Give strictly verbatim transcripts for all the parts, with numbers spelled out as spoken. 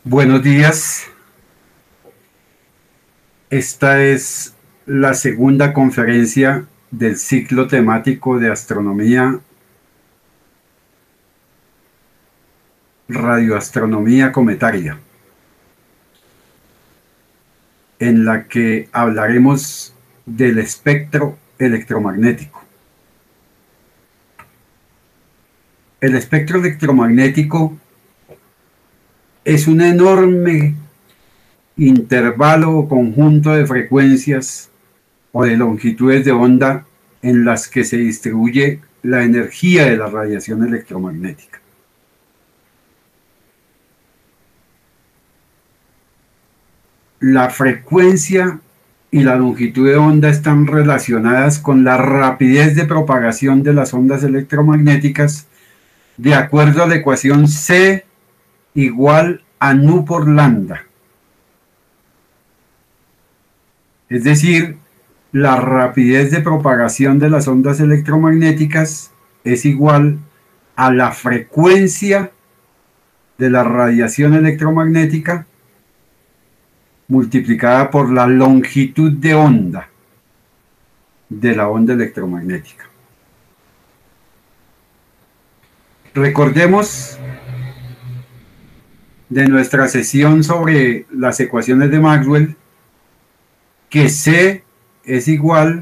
Buenos días. Esta es la segunda conferencia del ciclo temático de astronomía, radioastronomía cometaria, en la que hablaremos del espectro electromagnético. El espectro electromagnético es un enorme intervalo o conjunto de frecuencias o de longitudes de onda en las que se distribuye la energía de la radiación electromagnética. La frecuencia y la longitud de onda están relacionadas con la rapidez de propagación de las ondas electromagnéticas de acuerdo a la ecuación C igual a nu por lambda. Es decir, la rapidez de propagación de las ondas electromagnéticas es igual a la frecuencia de la radiación electromagnética multiplicada por la longitud de onda de la onda electromagnética. Recordemos de nuestra sesión sobre las ecuaciones de Maxwell que C es igual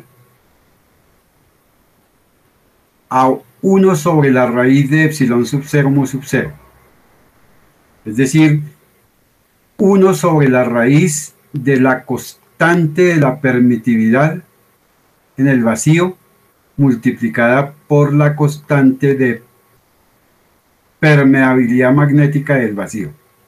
a uno sobre la raíz de epsilon sub cero mu sub cero. Es decir, uno sobre la raíz de la constante de la permitividad en el vacío multiplicada por la constante de permeabilidad magnética del vacío,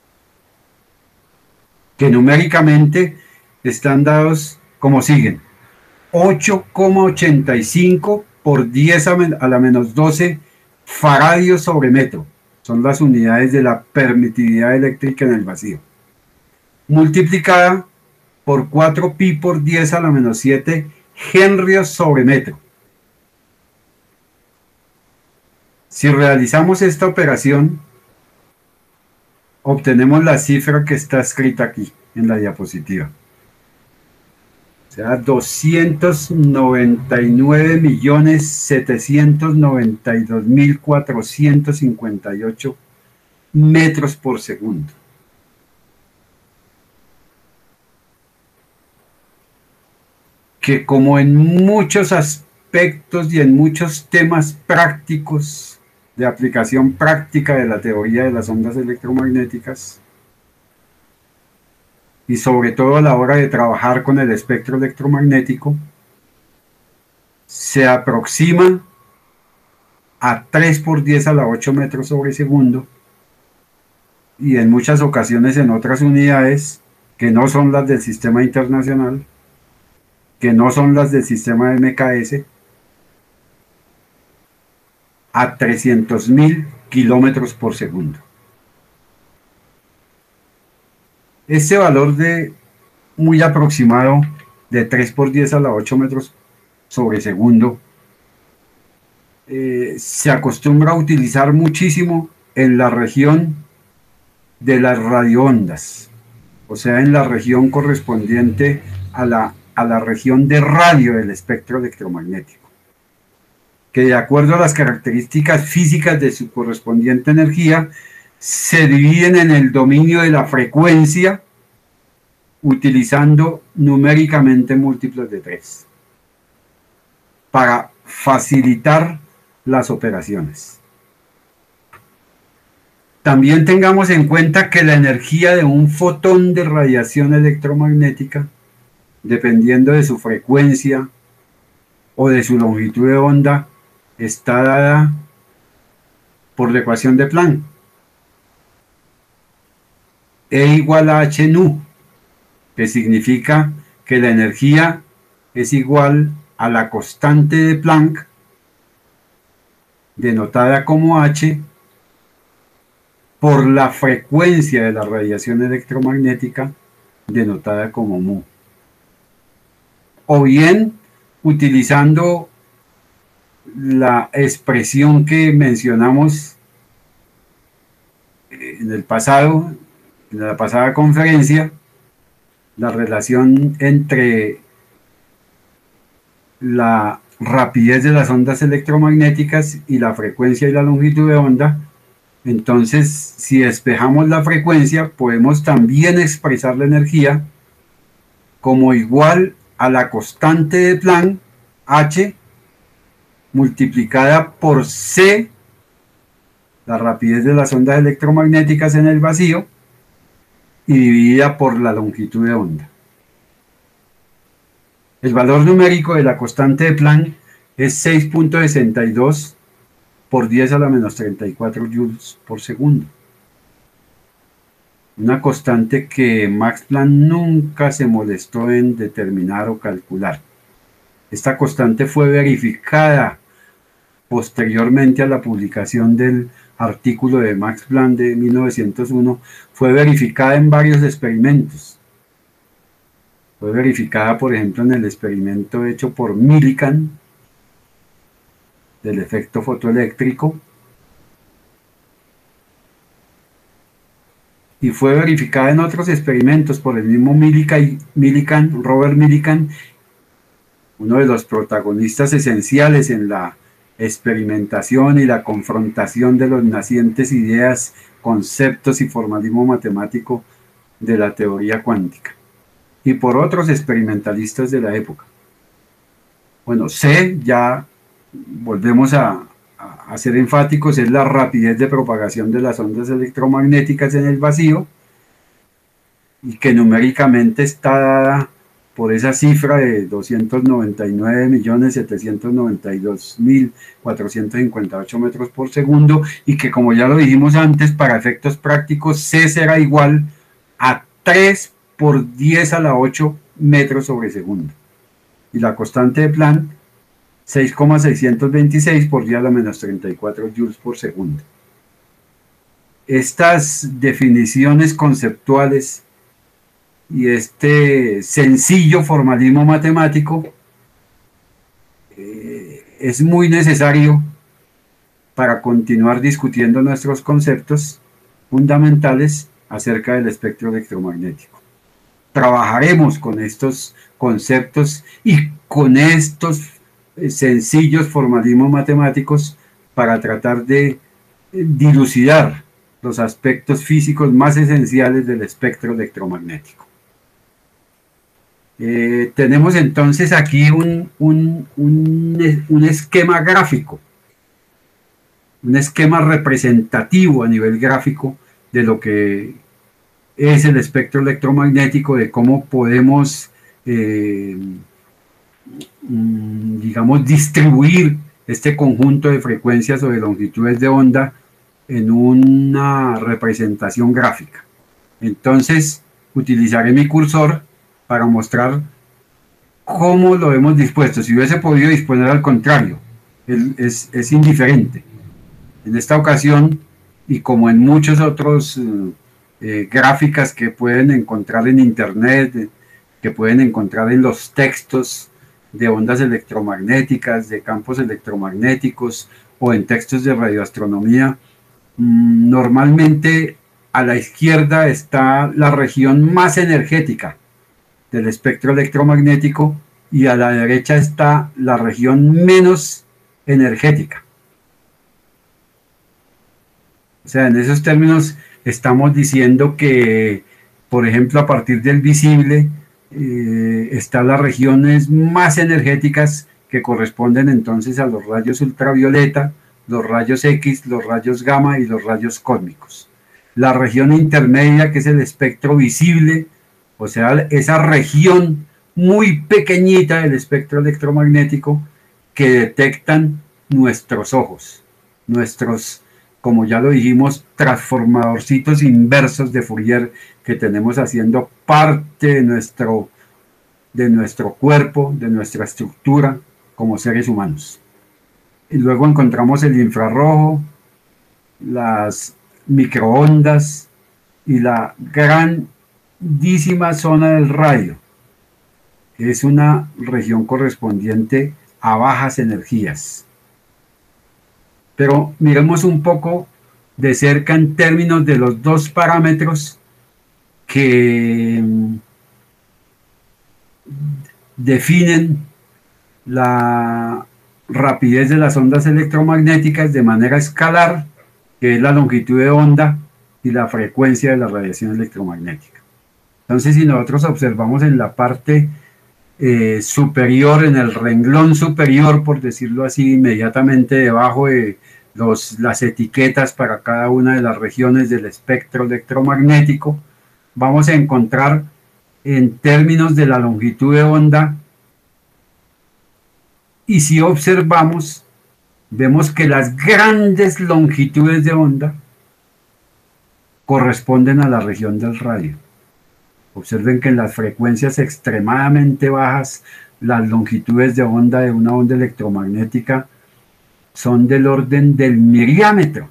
que numéricamente están dados como siguen: ocho coma ochenta y cinco por diez a la menos doce faradios sobre metro, son las unidades de la permitividad eléctrica en el vacío, multiplicada por cuatro pi por diez a la menos siete henrios sobre metro. Si realizamos esta operación, obtenemos la cifra que está escrita aquí en la diapositiva. O sea, doscientos noventa y nueve millones setecientos noventa y dos mil cuatrocientos cincuenta y ocho metros por segundo. Que como en muchos aspectos y en muchos temas prácticos de aplicación práctica de la teoría de las ondas electromagnéticas, y sobre todo a la hora de trabajar con el espectro electromagnético, se aproxima a tres por diez a la ocho metros sobre segundo, y en muchas ocasiones en otras unidades que no son las del sistema internacional, que no son las del sistema M K S, a trescientos mil kilómetros por segundo. Este valor de muy aproximado de tres por diez a la ocho metros sobre segundo eh, se acostumbra a utilizar muchísimo en la región de las radioondas, o sea, en la región correspondiente a la, a la región de radio del espectro electromagnético, que de acuerdo a las características físicas de su correspondiente energía se dividen en el dominio de la frecuencia utilizando numéricamente múltiplos de tres para facilitar las operaciones. También tengamos en cuenta que la energía de un fotón de radiación electromagnética, dependiendo de su frecuencia o de su longitud de onda, está dada por la ecuación de Planck. E igual a h nu, que significa que la energía es igual a la constante de Planck, denotada como H, por la frecuencia de la radiación electromagnética, denotada como mu. O bien, utilizando la expresión que mencionamos en el pasado, en la pasada conferencia, la relación entre la rapidez de las ondas electromagnéticas y la frecuencia y la longitud de onda. Entonces, si despejamos la frecuencia, podemos también expresar la energía como igual a la constante de Planck, H, multiplicada por C, la rapidez de las ondas electromagnéticas en el vacío, y dividida por la longitud de onda. El valor numérico de la constante de Planck es seis punto sesenta y dos por diez a la menos treinta y cuatro joules por segundo. Una constante que Max Planck nunca se molestó en determinar o calcular. Esta constante fue verificada posteriormente a la publicación del artículo de Max Planck de mil novecientos uno, fue verificada en varios experimentos. Fue verificada, por ejemplo, en el experimento hecho por Millikan del efecto fotoeléctrico, y fue verificada en otros experimentos por el mismo Millikan, Millikan, Robert Millikan, uno de los protagonistas esenciales en la experimentación y la confrontación de las nacientes ideas, conceptos y formalismo matemático de la teoría cuántica, y por otros experimentalistas de la época. Bueno, C, ya volvemos a, a, a ser enfáticos, es la rapidez de propagación de las ondas electromagnéticas en el vacío, y que numéricamente está dada por esa cifra de doscientos noventa y nueve millones setecientos noventa y dos mil cuatrocientos cincuenta y ocho metros por segundo, y que, como ya lo dijimos antes, para efectos prácticos C será igual a tres por diez a la ocho metros sobre segundo, y la constante de Planck seis coma seiscientos veintiséis por diez a la menos treinta y cuatro joules por segundo. Estas definiciones conceptuales y este sencillo formalismo matemático eh, es muy necesario para continuar discutiendo nuestros conceptos fundamentales acerca del espectro electromagnético. Trabajaremos con estos conceptos y con estos eh, sencillos formalismos matemáticos para tratar de dilucidar los aspectos físicos más esenciales del espectro electromagnético. Eh, tenemos entonces aquí un, un, un, un esquema gráfico, un esquema representativo a nivel gráfico de lo que es el espectro electromagnético, de cómo podemos, eh, digamos, distribuir este conjunto de frecuencias o de longitudes de onda en una representación gráfica. Entonces, utilizaré mi cursor para mostrar cómo lo hemos dispuesto. Si hubiese podido disponer al contrario, es, es, es indiferente. En esta ocasión, y como en muchos otros eh, gráficas que pueden encontrar en internet, eh, que pueden encontrar en los textos de ondas electromagnéticas, de campos electromagnéticos, o en textos de radioastronomía, mmm, normalmente a la izquierda está la región más energética del espectro electromagnético, y a la derecha está la región menos energética. O sea, en esos términos estamos diciendo que, por ejemplo, a partir del visible eh, están las regiones más energéticas, que corresponden entonces a los rayos ultravioleta, los rayos X, los rayos gamma y los rayos cósmicos. La región intermedia, que es el espectro visible, o sea, esa región muy pequeñita del espectro electromagnético que detectan nuestros ojos, nuestros, como ya lo dijimos, transformadorcitos inversos de Fourier que tenemos haciendo parte de nuestro, de nuestro cuerpo, de nuestra estructura como seres humanos. Y luego encontramos el infrarrojo, las microondas y la grandísima zona del radio, que es una región correspondiente a bajas energías. Pero miremos un poco de cerca en términos de los dos parámetros que mm, definen la rapidez de las ondas electromagnéticas de manera escalar, que es la longitud de onda y la frecuencia de la radiación electromagnética. Entonces, si nosotros observamos en la parte eh, superior, en el renglón superior, por decirlo así, inmediatamente debajo de los, las etiquetas para cada una de las regiones del espectro electromagnético, vamos a encontrar en términos de la longitud de onda, y si observamos, vemos que las grandes longitudes de onda corresponden a la región del radio. Observen que en las frecuencias extremadamente bajas, las longitudes de onda de una onda electromagnética son del orden del miriámetro,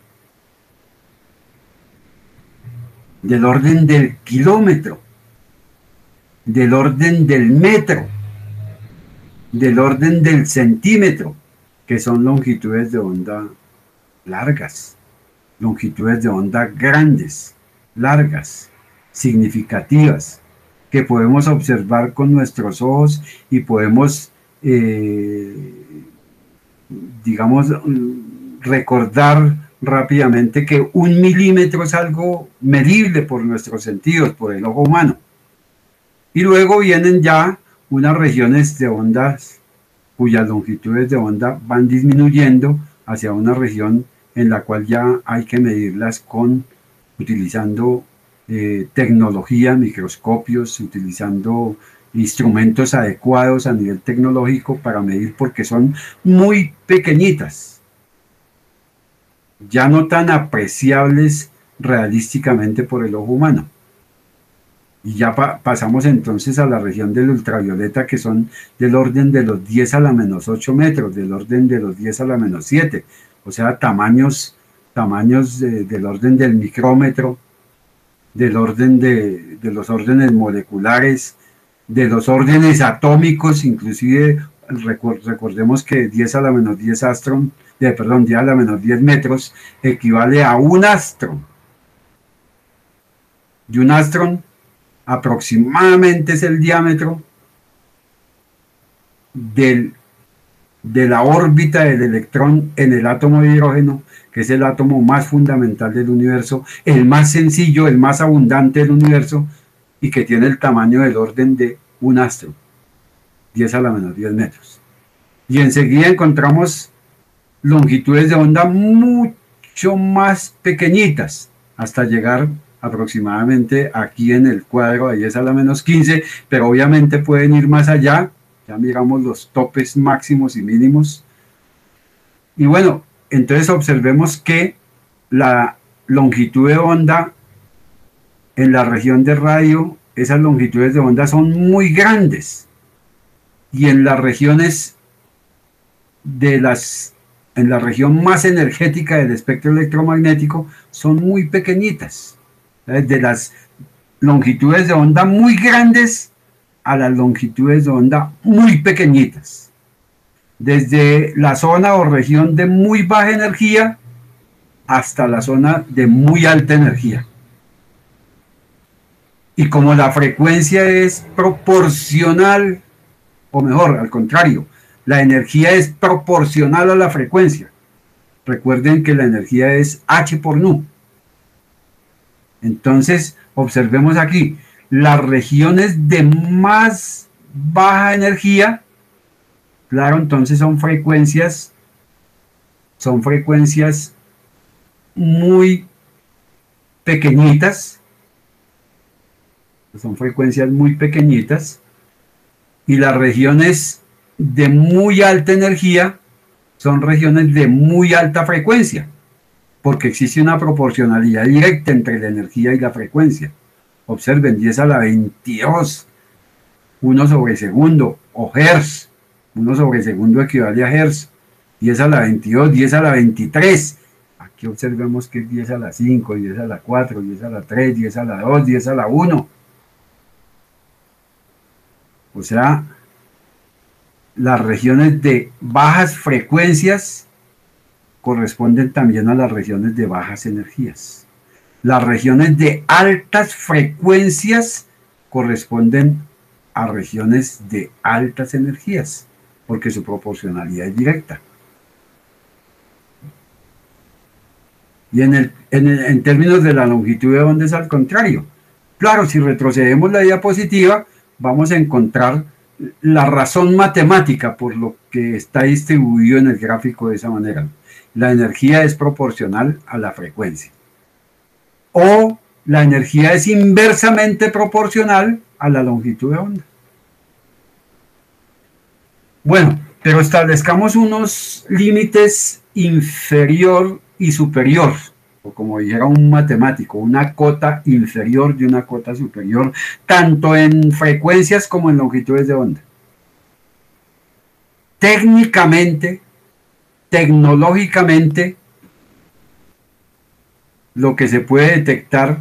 del orden del kilómetro, del orden del metro, del orden del centímetro, que son longitudes de onda largas, longitudes de onda grandes, largas, significativas, que podemos observar con nuestros ojos y podemos, eh, digamos, recordar rápidamente que un milímetro es algo medible por nuestros sentidos, por el ojo humano. Y luego vienen ya unas regiones de ondas cuyas longitudes de onda van disminuyendo hacia una región en la cual ya hay que medirlas con utilizando eh, tecnología, microscopios, utilizando instrumentos adecuados a nivel tecnológico para medir, porque son muy pequeñitas, ya no tan apreciables realísticamente por el ojo humano. Y ya pa pasamos entonces a la región del ultravioleta, que son del orden de los diez a la menos ocho metros, del orden de los diez a la menos siete, o sea, tamaños, tamaños de, del orden del micrómetro, del orden de, de los órdenes moleculares, de los órdenes atómicos, inclusive record, recordemos que diez a la menos diez astron, de, perdón, diez a la menos diez metros equivale a un astron. Y un astron aproximadamente es el diámetro del, de la órbita del electrón en el átomo de hidrógeno, que es el átomo más fundamental del universo, el más sencillo, el más abundante del universo, y que tiene el tamaño del orden de un astro, diez a la menos diez metros. Y enseguida encontramos longitudes de onda mucho más pequeñitas, hasta llegar aproximadamente aquí en el cuadro de diez a la menos quince, pero obviamente pueden ir más allá. Ya miramos los topes máximos y mínimos. Y bueno, entonces observemos que la longitud de onda en la región de radio, esas longitudes de onda son muy grandes, y en las regiones de las en la región más energética del espectro electromagnético son muy pequeñitas, de las longitudes de onda muy grandes a las longitudes de onda muy pequeñitas, desde la zona o región de muy baja energía hasta la zona de muy alta energía. Y como la frecuencia es proporcional, o mejor, al contrario, la energía es proporcional a la frecuencia. Recuerden que la energía es H por nu. Entonces, observemos aquí, las regiones de más baja energía, claro, entonces son frecuencias, son frecuencias muy pequeñitas, son frecuencias muy pequeñitas, y las regiones de muy alta energía son regiones de muy alta frecuencia, porque existe una proporcionalidad directa entre la energía y la frecuencia. Observen, diez a la veintidós, uno sobre segundo, o hertz, uno sobre segundo equivale a hertz, diez a la veintidós, diez a la veintitrés, aquí observemos que es diez a la cinco, diez a la cuatro, diez a la tres, diez a la dos, diez a la uno. O sea, las regiones de bajas frecuencias corresponden también a las regiones de bajas energías. Las regiones de altas frecuencias corresponden a regiones de altas energías, porque su proporcionalidad es directa. Y en, el, en, el, en términos de la longitud de onda es al contrario. Claro, si retrocedemos la diapositiva, vamos a encontrar la razón matemática por lo que está distribuido en el gráfico de esa manera. La energía es proporcional a la frecuencia. O la energía es inversamente proporcional a la longitud de onda. Bueno, pero establezcamos unos límites inferior y superior, o como dijera un matemático, una cota inferior y una cota superior, tanto en frecuencias como en longitudes de onda. Técnicamente, tecnológicamente, lo que se puede detectar,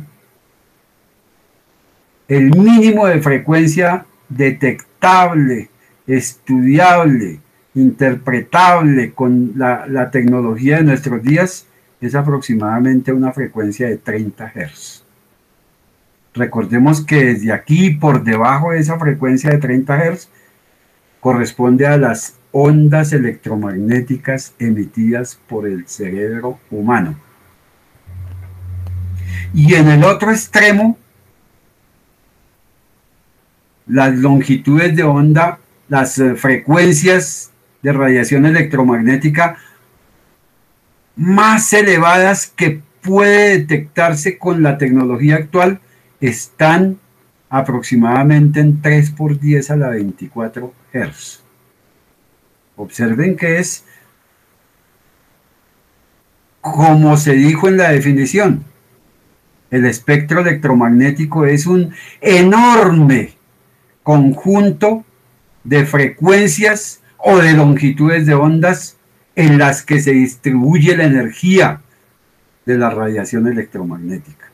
el mínimo de frecuencia detectable, estudiable, interpretable con la, la tecnología de nuestros días, es aproximadamente una frecuencia de treinta hercios. Recordemos que desde aquí, por debajo de esa frecuencia de treinta hercios, corresponde a las ondas electromagnéticas emitidas por el cerebro humano. Y en el otro extremo, las longitudes de onda, las frecuencias de radiación electromagnética más elevadas que puede detectarse con la tecnología actual están aproximadamente en tres por diez a la veinticuatro hercios. Observen que es como se dijo en la definición. El espectro electromagnético es un enorme conjunto de frecuencias o de longitudes de ondas en las que se distribuye la energía de la radiación electromagnética.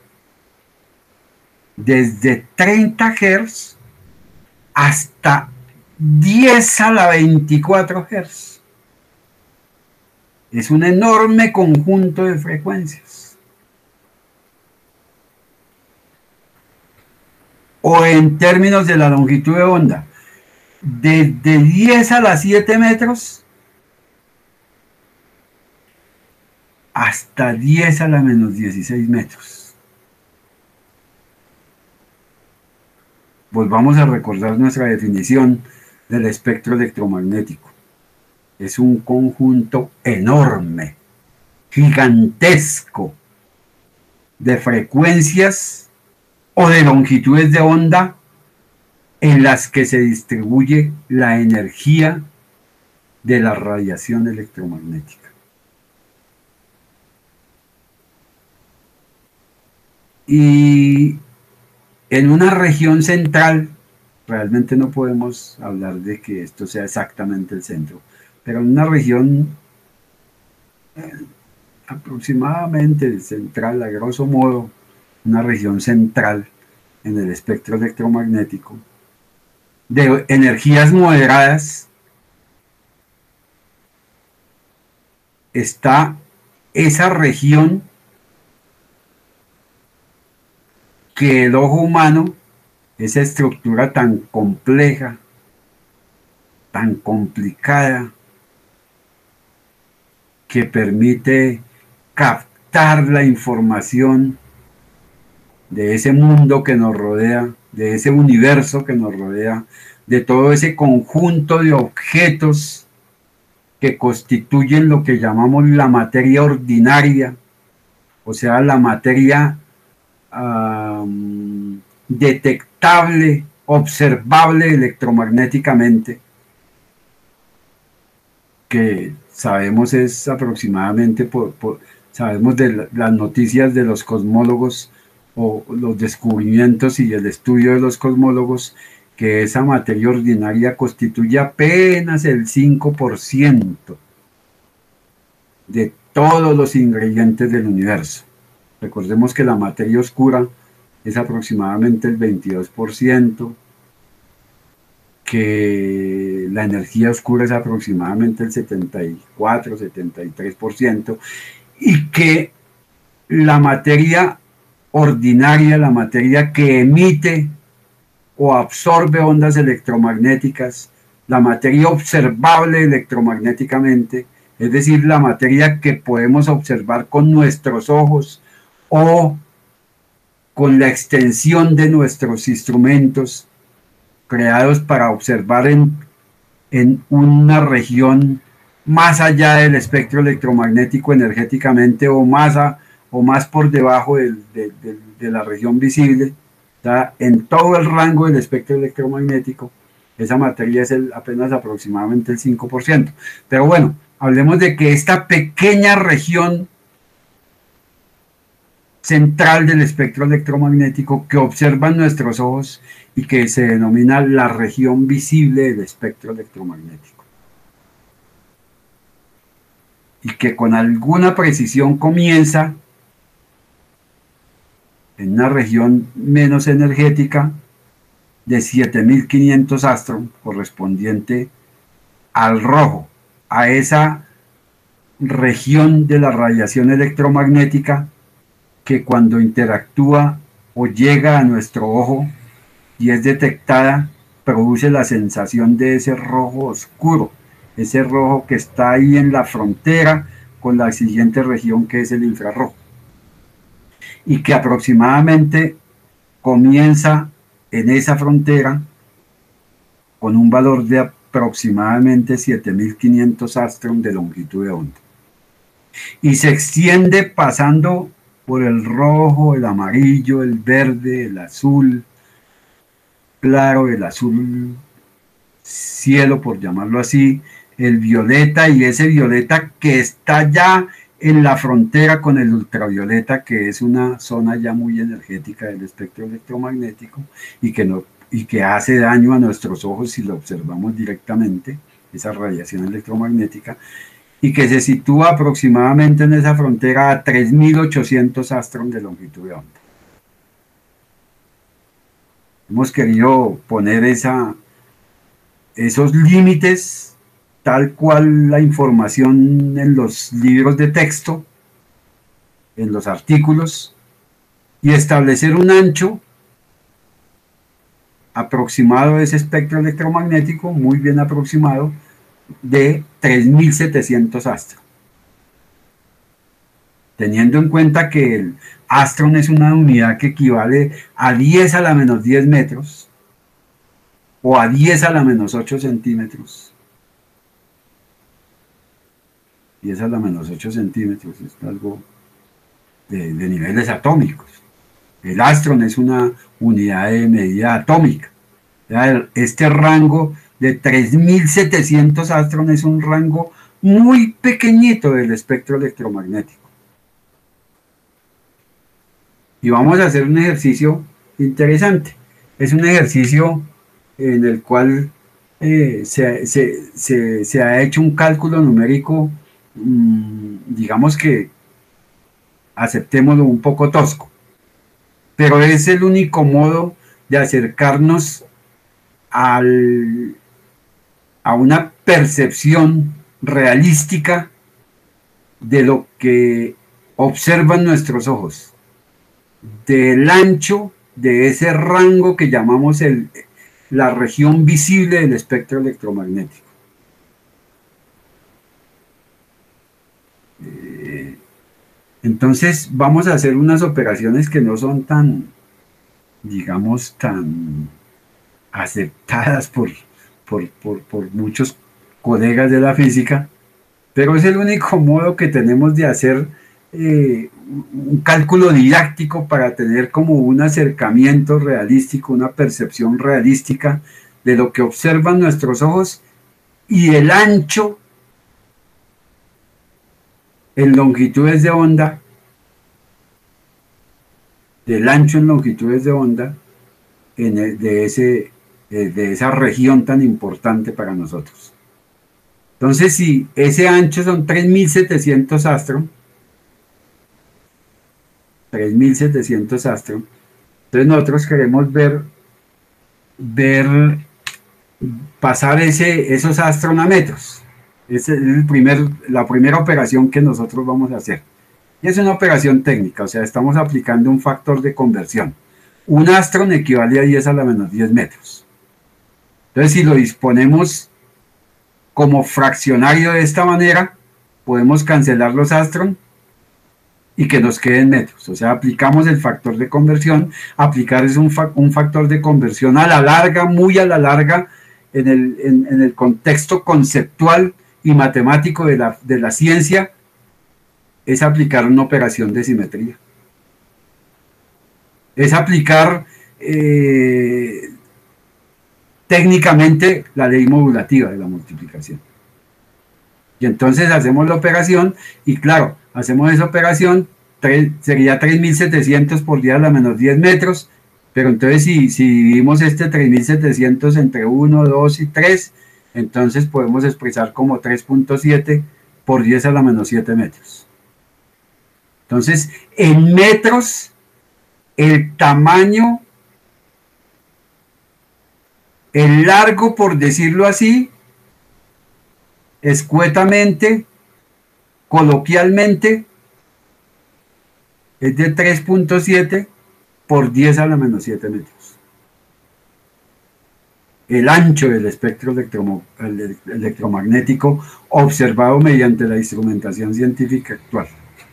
Desde treinta hercios hasta diez a la veinticuatro hercios. Es un enorme conjunto de frecuencias. O en términos de la longitud de onda, desde diez a la siete metros hasta diez a la menos dieciséis metros. Volvamos a recordar nuestra definición del espectro electromagnético. Es un conjunto enorme, gigantesco, de frecuencias o de longitudes de onda en las que se distribuye la energía de la radiación electromagnética. Y en una región central, realmente no podemos hablar de que esto sea exactamente el centro, pero en una región eh, aproximadamente central, a grosso modo, una región central en el espectro electromagnético, de energías moderadas, está esa región que el ojo humano, esa estructura tan compleja, tan complicada, que permite captar la información de ese mundo que nos rodea, de ese universo que nos rodea, de todo ese conjunto de objetos que constituyen lo que llamamos la materia ordinaria, o sea, la materia um, detectable, observable electromagnéticamente, que sabemos es aproximadamente, por, por, sabemos de las noticias de los cosmólogos o los descubrimientos y el estudio de los cosmólogos, que esa materia ordinaria constituye apenas el cinco por ciento de todos los ingredientes del universo. Recordemos que la materia oscura es aproximadamente el veintidós por ciento, que la energía oscura es aproximadamente el setenta y cuatro, setenta y tres por ciento, y que la materia ordinaria, la materia que emite o absorbe ondas electromagnéticas, la materia observable electromagnéticamente, es decir, la materia que podemos observar con nuestros ojos o con la extensión de nuestros instrumentos creados para observar en, en una región más allá del espectro electromagnético energéticamente o más, a, o más por debajo del, de, de, de la región visible, ¿tá? En todo el rango del espectro electromagnético, esa materia es el, apenas aproximadamente el cinco por ciento. Pero bueno, hablemos de que esta pequeña región central del espectro electromagnético que observan nuestros ojos y que se denomina la región visible del espectro electromagnético, y que con alguna precisión comienza en una región menos energética de siete mil quinientos astron, correspondiente al rojo, a esa región de la radiación electromagnética que cuando interactúa o llega a nuestro ojo y es detectada, produce la sensación de ese rojo oscuro, ese rojo que está ahí en la frontera con la siguiente región, que es el infrarrojo, y que aproximadamente comienza en esa frontera con un valor de aproximadamente siete mil quinientos astron de longitud de onda, y se extiende pasando por el rojo, el amarillo, el verde, el azul claro, el azul cielo, por llamarlo así, el violeta, y ese violeta que está ya en la frontera con el ultravioleta, que es una zona ya muy energética del espectro electromagnético y que, no, y que hace daño a nuestros ojos si lo observamos directamente, esa radiación electromagnética, y que se sitúa aproximadamente en esa frontera a tres mil ochocientos astron de longitud de onda. Hemos querido poner esa, esos límites tal cual la información en los libros de texto, en los artículos, y establecer un ancho aproximado de ese espectro electromagnético, muy bien aproximado, de tres mil setecientos astron. Teniendo en cuenta que el astron es una unidad que equivale a diez a la menos diez metros, o a diez a la menos ocho centímetros. diez a la menos ocho centímetros es algo de, de niveles atómicos. El astron es una unidad de medida atómica. Este rango de tres mil setecientos astron es un rango muy pequeñito del espectro electromagnético. Y vamos a hacer un ejercicio interesante. Es un ejercicio en el cual eh, se, se, se, se ha hecho un cálculo numérico, mmm, digamos que aceptémoslo, un poco tosco, pero es el único modo de acercarnos al, a una percepción realística de lo que observan nuestros ojos, del ancho de ese rango que llamamos el, la región visible del espectro electromagnético. Eh, entonces vamos a hacer unas operaciones que no son tan, digamos, tan aceptadas por, por, por, por muchos colegas de la física, pero es el único modo que tenemos de hacer eh, un cálculo didáctico para tener como un acercamiento realístico, una percepción realística de lo que observan nuestros ojos y el ancho en longitudes de onda, del ancho en longitudes de onda en el, de, ese, de esa región tan importante para nosotros. Entonces, si ese ancho son tres mil setecientos astron, tres mil setecientos astron, entonces nosotros queremos ver, ver pasar ese, esos astron a metros. Esa es el primer, la primera operación que nosotros vamos a hacer. Y es una operación técnica, o sea, estamos aplicando un factor de conversión. Un astron equivale a diez a la menos diez metros. Entonces, si lo disponemos como fraccionario de esta manera, podemos cancelar los astron y que nos queden metros. O sea, aplicamos el factor de conversión. Aplicar es un, fa un factor de conversión a la larga, muy a la larga, en el, en, en el contexto conceptual y matemático de la, de la ciencia, es aplicar una operación de simetría. Es aplicar eh, técnicamente la ley modulativa de la multiplicación. Y entonces hacemos la operación y claro, hacemos esa operación, tres, sería tres mil setecientos por diez a la menos diez metros, pero entonces si, si dividimos este tres mil setecientos entre uno, dos y tres, entonces podemos expresar como tres punto siete por diez a la menos siete metros. Entonces, en metros, el tamaño, el largo, por decirlo así, escuetamente, coloquialmente, es de tres punto siete por diez a la menos siete metros. El ancho del espectro electromagnético observado mediante la instrumentación científica actual.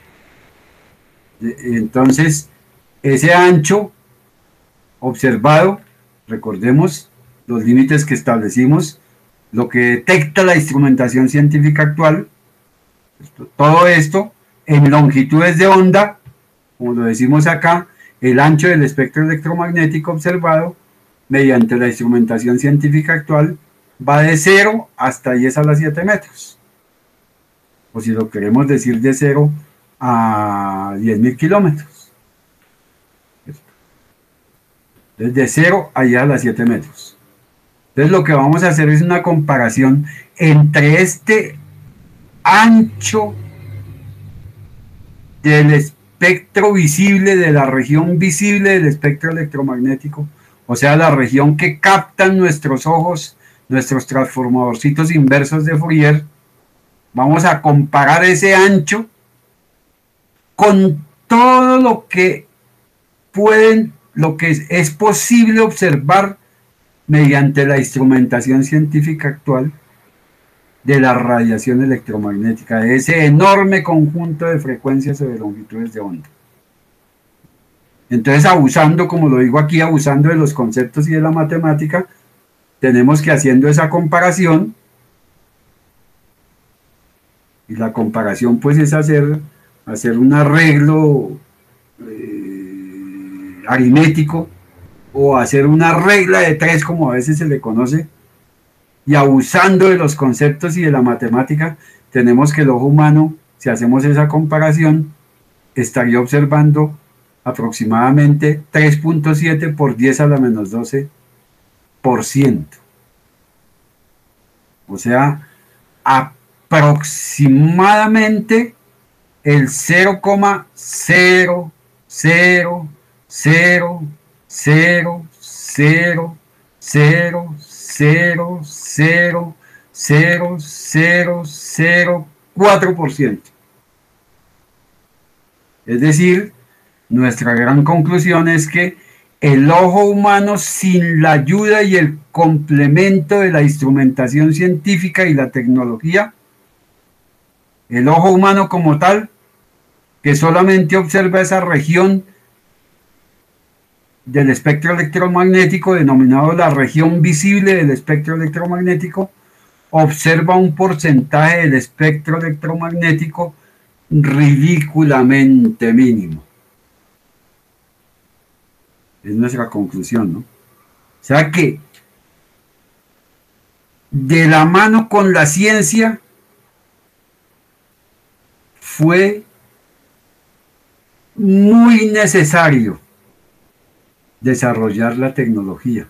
Entonces, ese ancho observado, recordemos los límites que establecimos, lo que detecta la instrumentación científica actual, todo esto en longitudes de onda, como lo decimos acá, el ancho del espectro electromagnético observado mediante la instrumentación científica actual va de cero hasta diez a la siete metros. O si lo queremos decir de cero a diez mil kilómetros. Desde cero a diez a la siete metros. Entonces lo que vamos a hacer es una comparación entre este ancho del espectro visible, de la región visible del espectro electromagnético, o sea, la región que captan nuestros ojos, nuestros transformadorcitos inversos de Fourier. Vamos a comparar ese ancho con todo lo que pueden, lo que es, es posible observar mediante la instrumentación científica actual de la radiación electromagnética, de ese enorme conjunto de frecuencias o de longitudes de onda. Entonces, abusando, como lo digo aquí, abusando de los conceptos y de la matemática, tenemos que, haciendo esa comparación, y la comparación pues es hacer, hacer un arreglo eh, aritmético, o hacer una regla de tres, como a veces se le conoce, y abusando de los conceptos y de la matemática, tenemos que el ojo humano, si hacemos esa comparación, estaría observando aproximadamente tres punto siete por diez a la menos doce por ciento. O sea, aproximadamente el cero coma cero cero cero cero cero cero cero cero cero cero cero cuatro por ciento. Es decir, nuestra gran conclusión es que el ojo humano, sin la ayuda y el complemento de la instrumentación científica y la tecnología, el ojo humano como tal, que solamente observa esa región del espectro electromagnético, denominado la región visible del espectro electromagnético, observa un porcentaje del espectro electromagnético ridículamente mínimo. Es nuestra conclusión, ¿no? O sea que, de la mano con la ciencia, fue muy necesario desarrollar la tecnología,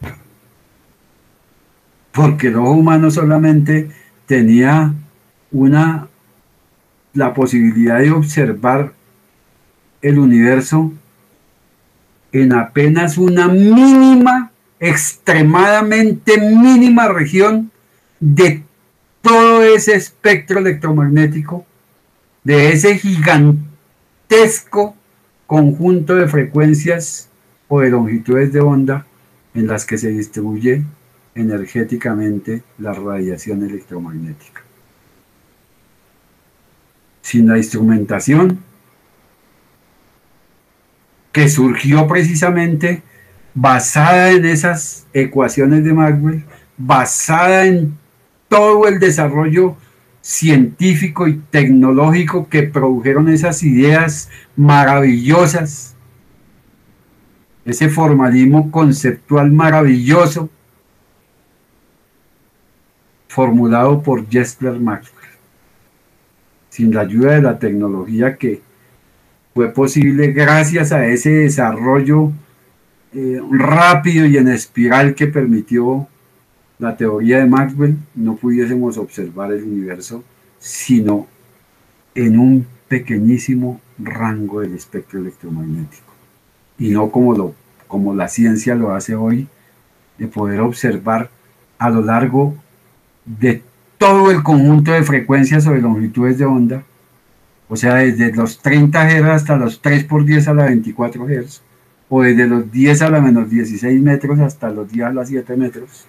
porque el ojo humano solamente tenía una, la posibilidad de observar el universo en apenas una mínima, extremadamente mínima región de todo ese espectro electromagnético, de ese gigantesco gigantesco conjunto de frecuencias o de longitudes de onda en las que se distribuye energéticamente la radiación electromagnética. Sin la instrumentación que surgió precisamente basada en esas ecuaciones de Maxwell, basada en todo el desarrollo científico y tecnológico que produjeron esas ideas maravillosas, ese formalismo conceptual maravilloso formulado por Jesper Maxwell. Sin la ayuda de la tecnología que fue posible gracias a ese desarrollo eh, rápido y en espiral que permitió la teoría de Maxwell, no pudiésemos observar el universo sino en un pequeñísimo rango del espectro electromagnético, y no como, lo, como la ciencia lo hace hoy, de poder observar a lo largo de todo el conjunto de frecuencias o de longitudes de onda, o sea, desde los treinta hertz hasta los tres por diez a la veinticuatro hertz, o desde los diez a la menos dieciséis metros hasta los diez a la siete metros.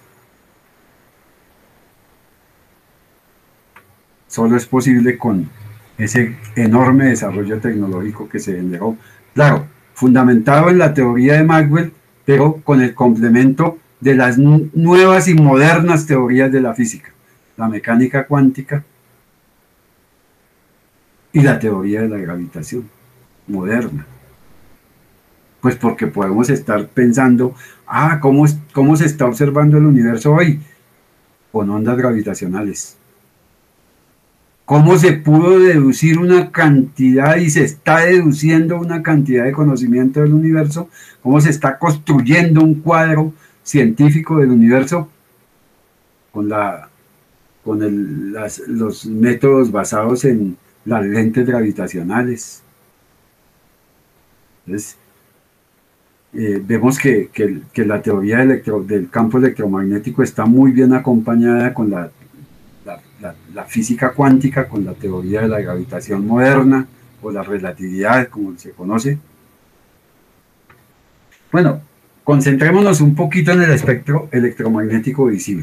Solo es posible con ese enorme desarrollo tecnológico que se generó, claro, fundamentado en la teoría de Maxwell, pero con el complemento de las nuevas y modernas teorías de la física, la mecánica cuántica y la teoría de la gravitación moderna. Pues porque podemos estar pensando, ah, ¿cómo, cómo se está observando el universo hoy? Con ondas gravitacionales. ¿Cómo se pudo deducir una cantidad y se está deduciendo una cantidad de conocimiento del universo? ¿Cómo se está construyendo un cuadro científico del universo? Con, la, con el, las, los métodos basados en las lentes gravitacionales. Entonces, eh, vemos que, que, que la teoría electro, del campo electromagnético está muy bien acompañada con la La, la, la física cuántica, con la teoría de la gravitación moderna o la relatividad, como se conoce. Bueno, concentrémonos un poquito en el espectro electromagnético visible.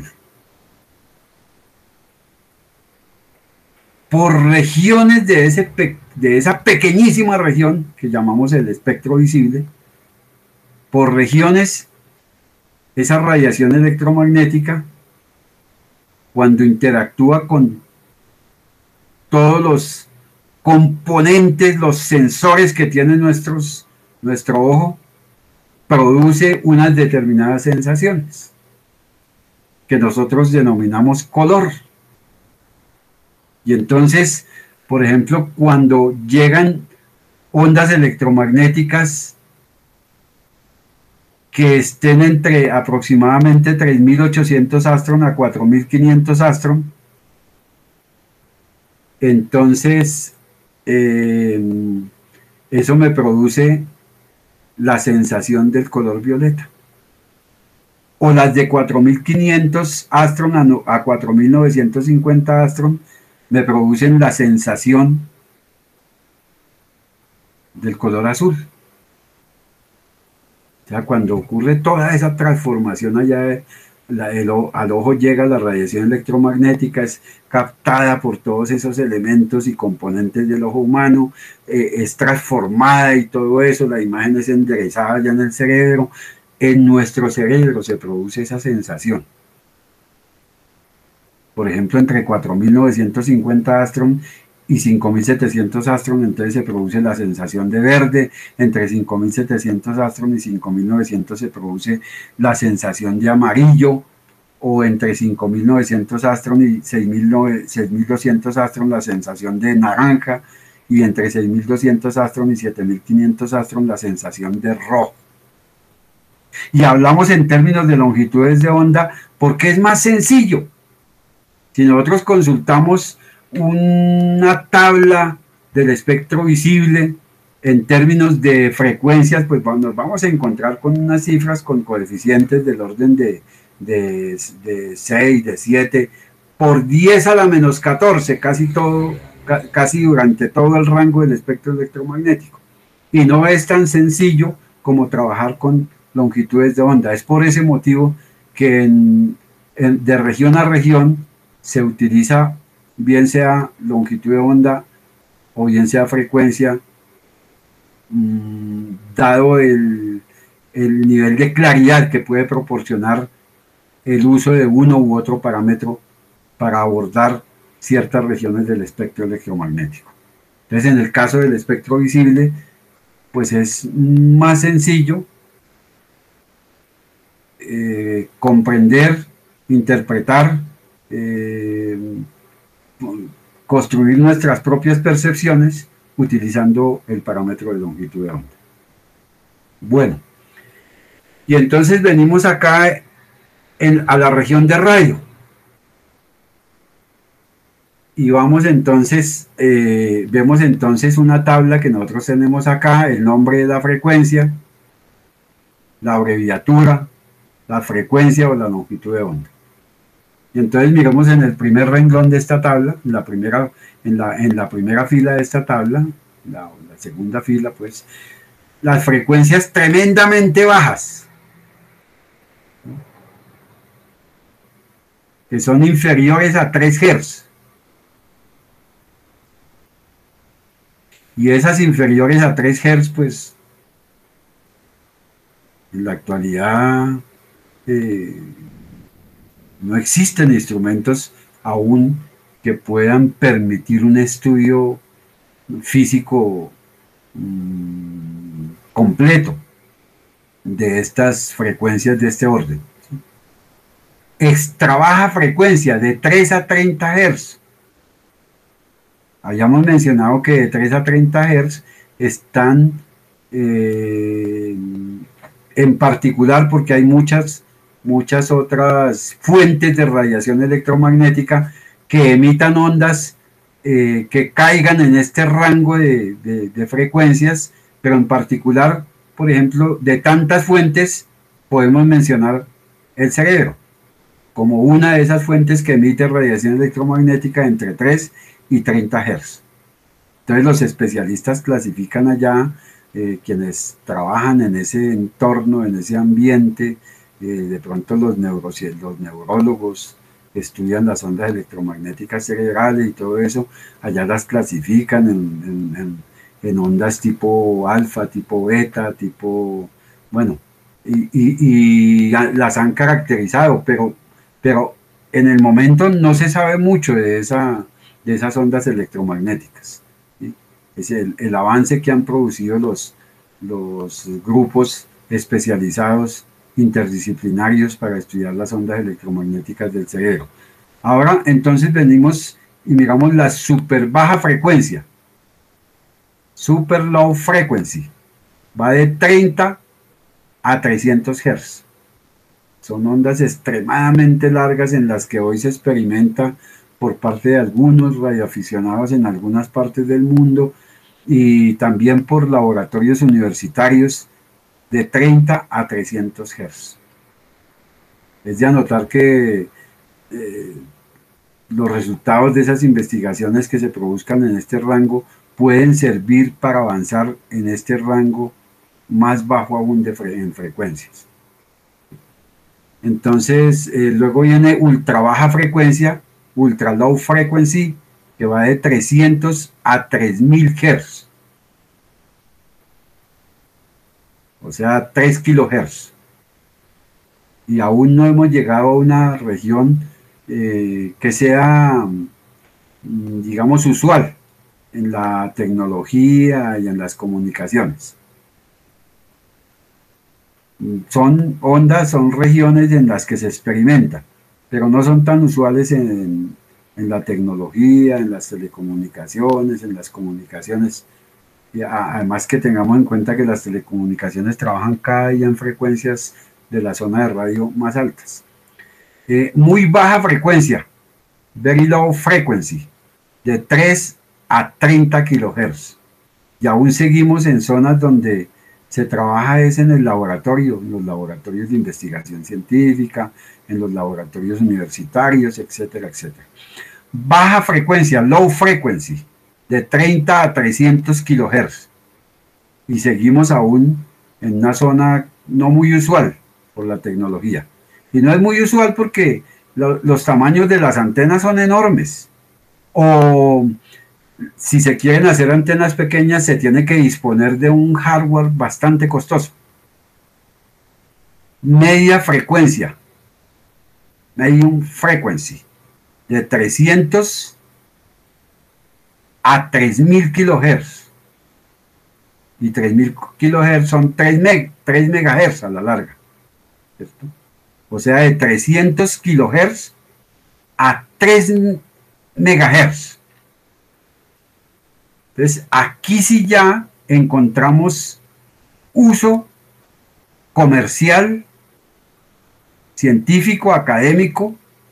Por regiones de, ese, de esa pequeñísima región que llamamos el espectro visible, por regiones, esa radiación electromagnética, cuando interactúa con todos los componentes, los sensores que tiene nuestros, nuestro ojo, produce unas determinadas sensaciones que nosotros denominamos color. Y entonces, por ejemplo, cuando llegan ondas electromagnéticas que estén entre aproximadamente tres mil ochocientos astron a cuatro mil quinientos astron, entonces eh, eso me produce la sensación del color violeta. O las de cuatro mil quinientos astron a, no, a cuatro mil novecientos cincuenta astron me producen la sensación del color azul. O sea, cuando ocurre toda esa transformación allá, la, el, al ojo llega la radiación electromagnética, es captada por todos esos elementos y componentes del ojo humano, eh, es transformada y todo eso, la imagen es enderezada allá en el cerebro. En nuestro cerebro se produce esa sensación. Por ejemplo, entre cuatro mil novecientos cincuenta astron y cinco mil setecientos astron, entonces se produce la sensación de verde. Entre cinco mil setecientos astron y cinco mil novecientos se produce la sensación de amarillo, o entre cinco mil novecientos astron y seis mil doscientos astron la sensación de naranja, y entre seis mil doscientos astron y siete mil quinientos astron la sensación de rojo. Y hablamos en términos de longitudes de onda porque es más sencillo. Si nosotros consultamos una tabla del espectro visible en términos de frecuencias, pues nos vamos a encontrar con unas cifras con coeficientes del orden de, de, de seis, de siete, por diez a la menos catorce, casi todo casi durante todo el rango del espectro electromagnético. Y no es tan sencillo como trabajar con longitudes de onda. Es por ese motivo que en, en, de región a región se utiliza bien sea longitud de onda o bien sea frecuencia, mmm, dado el, el nivel de claridad que puede proporcionar el uso de uno u otro parámetro para abordar ciertas regiones del espectro electromagnético. Entonces, en el caso del espectro visible, pues es más sencillo eh, comprender, interpretar, eh, construir nuestras propias percepciones utilizando el parámetro de longitud de onda. Bueno, y entonces venimos acá en, a la región de radio. Y vamos entonces, eh, vemos entonces una tabla que nosotros tenemos acá, el nombre de la frecuencia, la abreviatura, la frecuencia o la longitud de onda. Y entonces miramos en el primer renglón de esta tabla, en la primera, en la, en la primera fila de esta tabla, la, la segunda fila, pues, las frecuencias tremendamente bajas, que son inferiores a tres hertz. Y esas inferiores a tres hertz, pues, en la actualidad eh, no existen instrumentos aún que puedan permitir un estudio físico mmm, completo de estas frecuencias de este orden. Extra baja frecuencia de tres a treinta hertz. Habíamos mencionado que de tres a treinta hertz están eh, en particular porque hay muchas, muchas otras fuentes de radiación electromagnética que emitan ondas eh, que caigan en este rango de, de, de frecuencias, pero en particular, por ejemplo, de tantas fuentes podemos mencionar el cerebro como una de esas fuentes que emite radiación electromagnética entre tres y treinta hertz. Entonces los especialistas clasifican allá, eh, quienes trabajan en ese entorno, en ese ambiente, eh, de pronto los, neuro, los neurólogos estudian las ondas electromagnéticas cerebrales y todo eso, allá las clasifican en, en, en ondas tipo alfa, tipo beta, tipo, bueno, y, y, y las han caracterizado, pero, pero en el momento no se sabe mucho de esa... de esas ondas electromagnéticas. ¿Sí? Es el, el avance que han producido los, los grupos especializados interdisciplinarios para estudiar las ondas electromagnéticas del cerebro. Ahora entonces venimos y miramos la super baja frecuencia, super low frequency, va de treinta a trescientos hertz. Son ondas extremadamente largas en las que hoy se experimenta por parte de algunos radioaficionados en algunas partes del mundo y también por laboratorios universitarios de treinta a trescientos hertz. Es de anotar que eh, los resultados de esas investigaciones que se produzcan en este rango pueden servir para avanzar en este rango más bajo aún de fre en frecuencias. Entonces, eh, luego viene ultra baja frecuencia, ultra low frequency, que va de trescientos a tres mil hertz, o sea, tres kilohertz, y aún no hemos llegado a una región eh, que sea, digamos, usual en la tecnología y en las comunicaciones. Son ondas, son regiones en las que se experimenta, pero no son tan usuales en, en la tecnología, en las telecomunicaciones, en las comunicaciones. Y además que tengamos en cuenta que las telecomunicaciones trabajan cada día en frecuencias de la zona de radio más altas. Eh, muy baja frecuencia, very low frequency, de tres a treinta kilohertz. Y aún seguimos en zonas donde se trabaja es en el laboratorio, en los laboratorios de investigación científica, en los laboratorios universitarios, etcétera, etcétera. Baja frecuencia, low frequency, de treinta a trescientos kilohertz. Y seguimos aún en una zona no muy usual por la tecnología. Y no es muy usual porque lo, los tamaños de las antenas son enormes. O si se quieren hacer antenas pequeñas, se tiene que disponer de un hardware bastante costoso. Media frecuencia, medium frequency, de trescientos a tres mil kilohertz. Y tres mil kilohertz son tres, meg, tres megahertz a la larga, ¿cierto? O sea, de trescientos kilohertz a tres megahertz. Entonces, aquí sí ya encontramos uso comercial, científico, académico,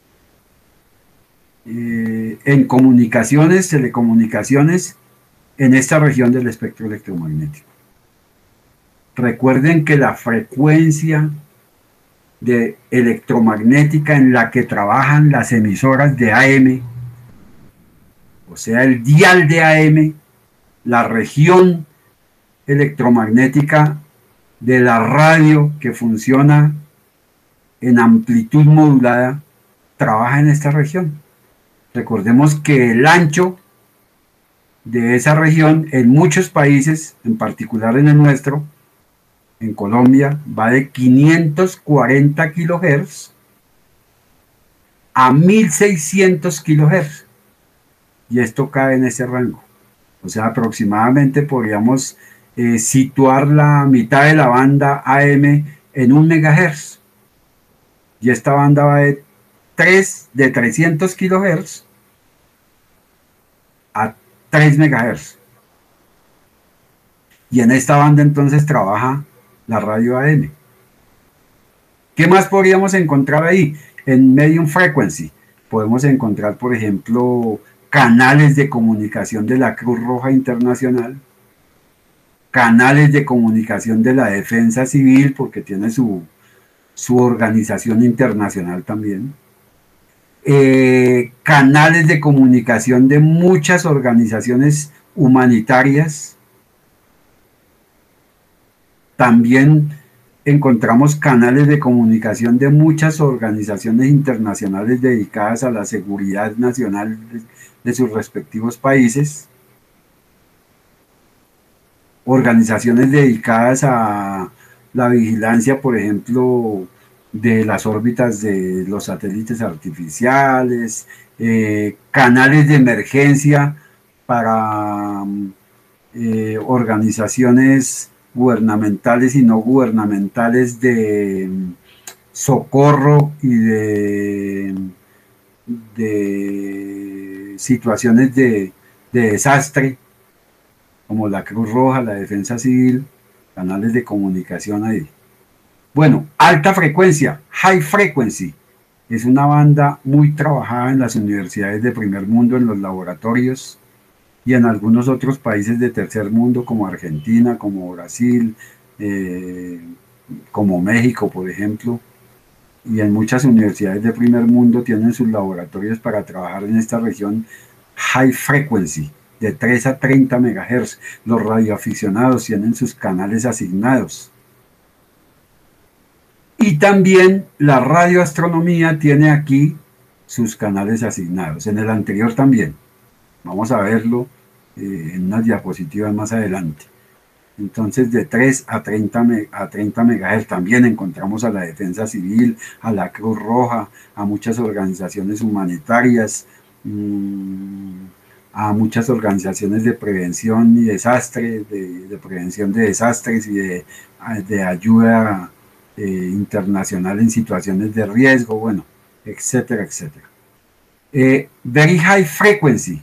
eh, en comunicaciones, telecomunicaciones, en esta región del espectro electromagnético. Recuerden que la frecuencia de electromagnética en la que trabajan las emisoras de A M, o sea, el dial de A M, la región electromagnética de la radio que funciona en amplitud modulada, trabaja en esta región. Recordemos que el ancho de esa región en muchos países, en particular en el nuestro, en Colombia, va de quinientos cuarenta kilohertz a mil seiscientos kilohertz. Y esto cae en ese rango. O sea, aproximadamente podríamos eh, situar la mitad de la banda A M en un megahertz. Y esta banda va de, tres, de trescientos kilohertz a tres megahertz. Y en esta banda entonces trabaja la radio A M. ¿Qué más podríamos encontrar ahí? En medium frequency podemos encontrar, por ejemplo, canales de comunicación de la Cruz Roja Internacional, canales de comunicación de la Defensa Civil, porque tiene su, su organización internacional también, eh, canales de comunicación de muchas organizaciones humanitarias. También encontramos canales de comunicación de muchas organizaciones internacionales dedicadas a la seguridad nacional de, de sus respectivos países, organizaciones dedicadas a la vigilancia, por ejemplo, de las órbitas de los satélites artificiales, eh, canales de emergencia para eh, organizaciones gubernamentales y no gubernamentales de socorro y de, de situaciones de, de desastre, como la Cruz Roja, la Defensa Civil, canales de comunicación ahí. Bueno, alta frecuencia, high frequency, es una banda muy trabajada en las universidades de primer mundo, en los laboratorios, y en algunos otros países de tercer mundo como Argentina, como Brasil, eh, como México, por ejemplo, y en muchas universidades de primer mundo tienen sus laboratorios para trabajar en esta región high frequency, de tres a treinta megahertz. Los radioaficionados tienen sus canales asignados. Y también la radioastronomía tiene aquí sus canales asignados, en el anterior también. Vamos a verlo eh, en unas diapositivas más adelante. Entonces, de tres a treinta, a treinta megahertz también encontramos a la Defensa Civil, a la Cruz Roja, a muchas organizaciones humanitarias, mmm, a muchas organizaciones de prevención y desastre, de, de prevención de desastres y de, de ayuda eh, internacional en situaciones de riesgo, bueno, etcétera, etcétera. Eh, very high frequency,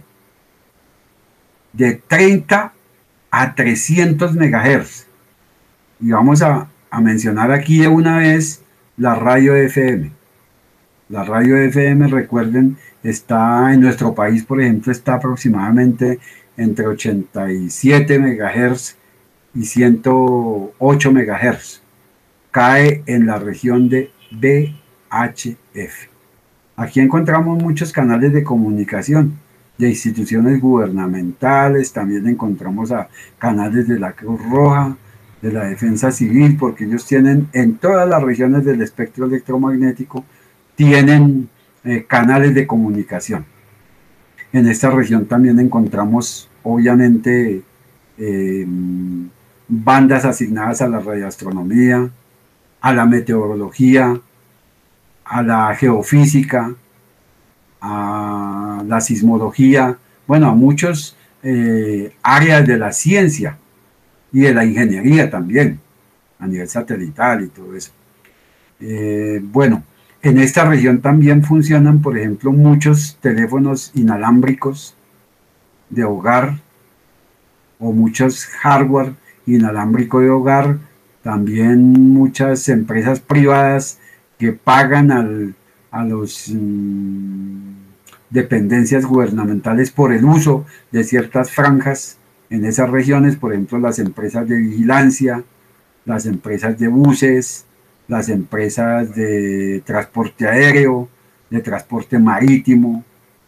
de treinta a trescientos megahertz. Y vamos a, a mencionar aquí de una vez la radio F M. La radio F M, recuerden, está en nuestro país, por ejemplo, está aproximadamente entre ochenta y siete megahertz y ciento ocho megahertz. Cae en la región de V H F. Aquí encontramos muchos canales de comunicación. de instituciones gubernamentales, también encontramos a canales de la Cruz Roja, de la Defensa Civil, porque ellos tienen en todas las regiones del espectro electromagnético, tienen eh, canales de comunicación. En esta región también encontramos, obviamente, eh, bandas asignadas a la radioastronomía, a la meteorología, a la geofísica, a la sismología, bueno, a muchos eh, áreas de la ciencia y de la ingeniería también, a nivel satelital y todo eso. Eh, bueno, en esta región también funcionan, por ejemplo, muchos teléfonos inalámbricos de hogar o muchos hardware inalámbrico de hogar, también muchas empresas privadas que pagan al, a los mmm, dependencias gubernamentales por el uso de ciertas franjas en esas regiones, por ejemplo, las empresas de vigilancia, las empresas de buses, las empresas de transporte aéreo, de transporte marítimo,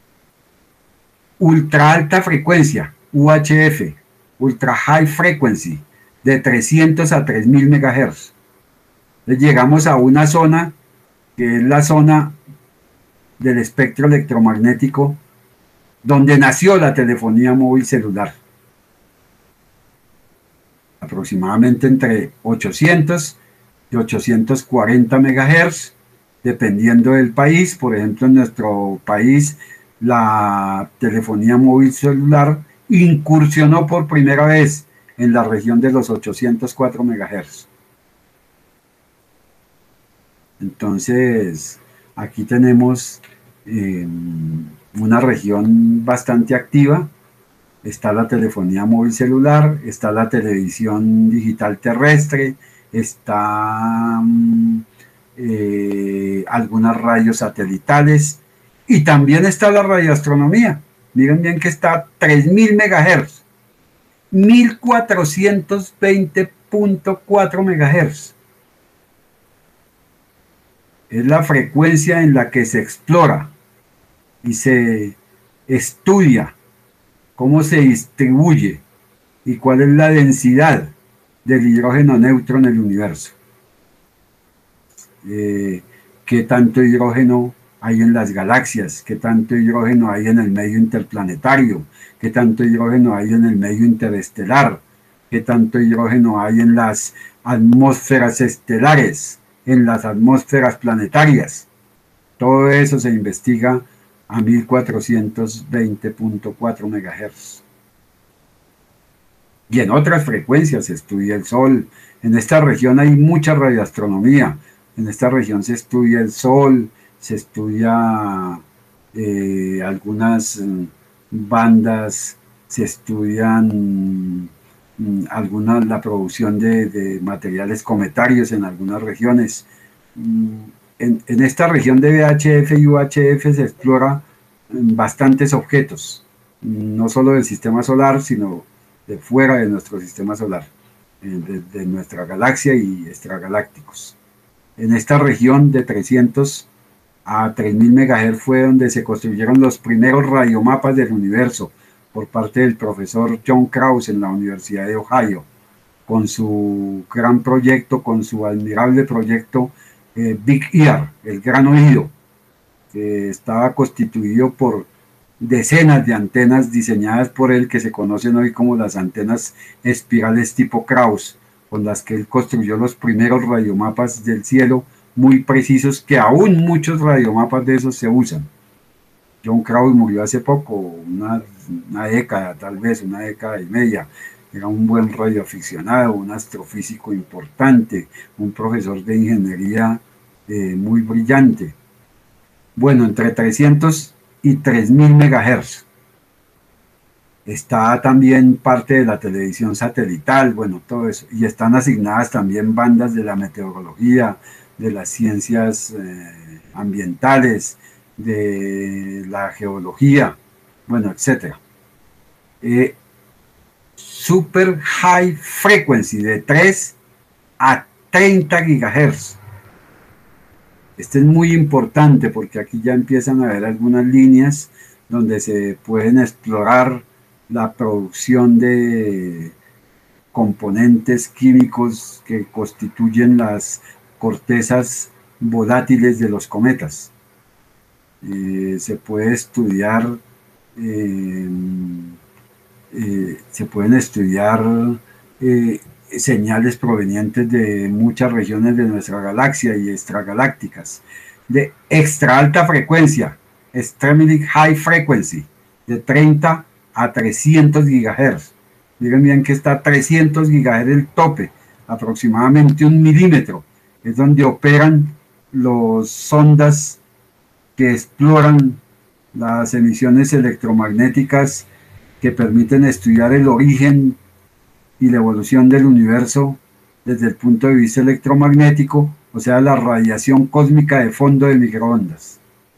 ultra alta frecuencia, U H F, ultra high frequency, de trescientos a tres mil megahertz. Entonces llegamos a una zona que es la zona del espectro electromagnético donde nació la telefonía móvil celular. Aproximadamente entre ochocientos y ochocientos cuarenta megahertz, dependiendo del país. Por ejemplo, en nuestro país la telefonía móvil celular incursionó por primera vez en la región de los ochocientos cuatro megahertz. Entonces, aquí tenemos eh, una región bastante activa. Está la telefonía móvil celular, está la televisión digital terrestre, está eh, algunas radios satelitales y también está la radioastronomía. Miren bien que está a tres mil megahertz, mil cuatrocientos veinte punto cuatro megahertz. Es la frecuencia en la que se explora y se estudia cómo se distribuye y cuál es la densidad del hidrógeno neutro en el universo. Eh, qué tanto hidrógeno hay en las galaxias, qué tanto hidrógeno hay en el medio interplanetario, qué tanto hidrógeno hay en el medio interestelar, qué tanto hidrógeno hay en las atmósferas estelares, en las atmósferas planetarias. Todo eso se investiga a mil cuatrocientos veinte punto cuatro megahertz. Y en otras frecuencias se estudia el Sol. En esta región hay mucha radioastronomía. En esta región se estudia el Sol, se estudia eh, algunas eh, bandas, se estudian mm, alguna, la producción de, de materiales cometarios en algunas regiones. Mm, En, en esta región de V H F y U H F se explora bastantes objetos, no solo del sistema solar, sino de fuera de nuestro sistema solar, de, de nuestra galaxia y extragalácticos. En esta región de trescientos a tres mil megahertz fue donde se construyeron los primeros radiomapas del universo por parte del profesor John Krause en la Universidad de Ohio, con su gran proyecto, con su admirable proyecto Eh, Big Ear, el gran oído, que estaba constituido por decenas de antenas diseñadas por él, que se conocen hoy como las antenas espirales tipo Krause, con las que él construyó los primeros radiomapas del cielo muy precisos, que aún muchos radiomapas de esos se usan. John Krause murió hace poco, una, una década, tal vez una década y media. Era un buen radioaficionado, un astrofísico importante, un profesor de ingeniería eh, muy brillante. Bueno, entre trescientos y tres mil megahertz. Está también parte de la televisión satelital, bueno, todo eso. Y están asignadas también bandas de la meteorología, de las ciencias eh, ambientales, de la geología, bueno, etcétera. Eh, super high frequency de tres a treinta gigahertz. Este es muy importante porque aquí ya empiezan a ver algunas líneas donde se pueden explorar la producción de componentes químicos que constituyen las cortezas volátiles de los cometas. Eh, se puede estudiar, eh, eh, se pueden estudiar eh, señales provenientes de muchas regiones de nuestra galaxia y extragalácticas, de extra alta frecuencia, extremely high frequency, de treinta a trescientos gigahertz. Miren bien que está a trescientos gigahertz el tope, aproximadamente un milímetro, es donde operan los sondas que exploran las emisiones electromagnéticas que permiten estudiar el origen y la evolución del universo desde el punto de vista electromagnético, o sea, la radiación cósmica de fondo de microondas.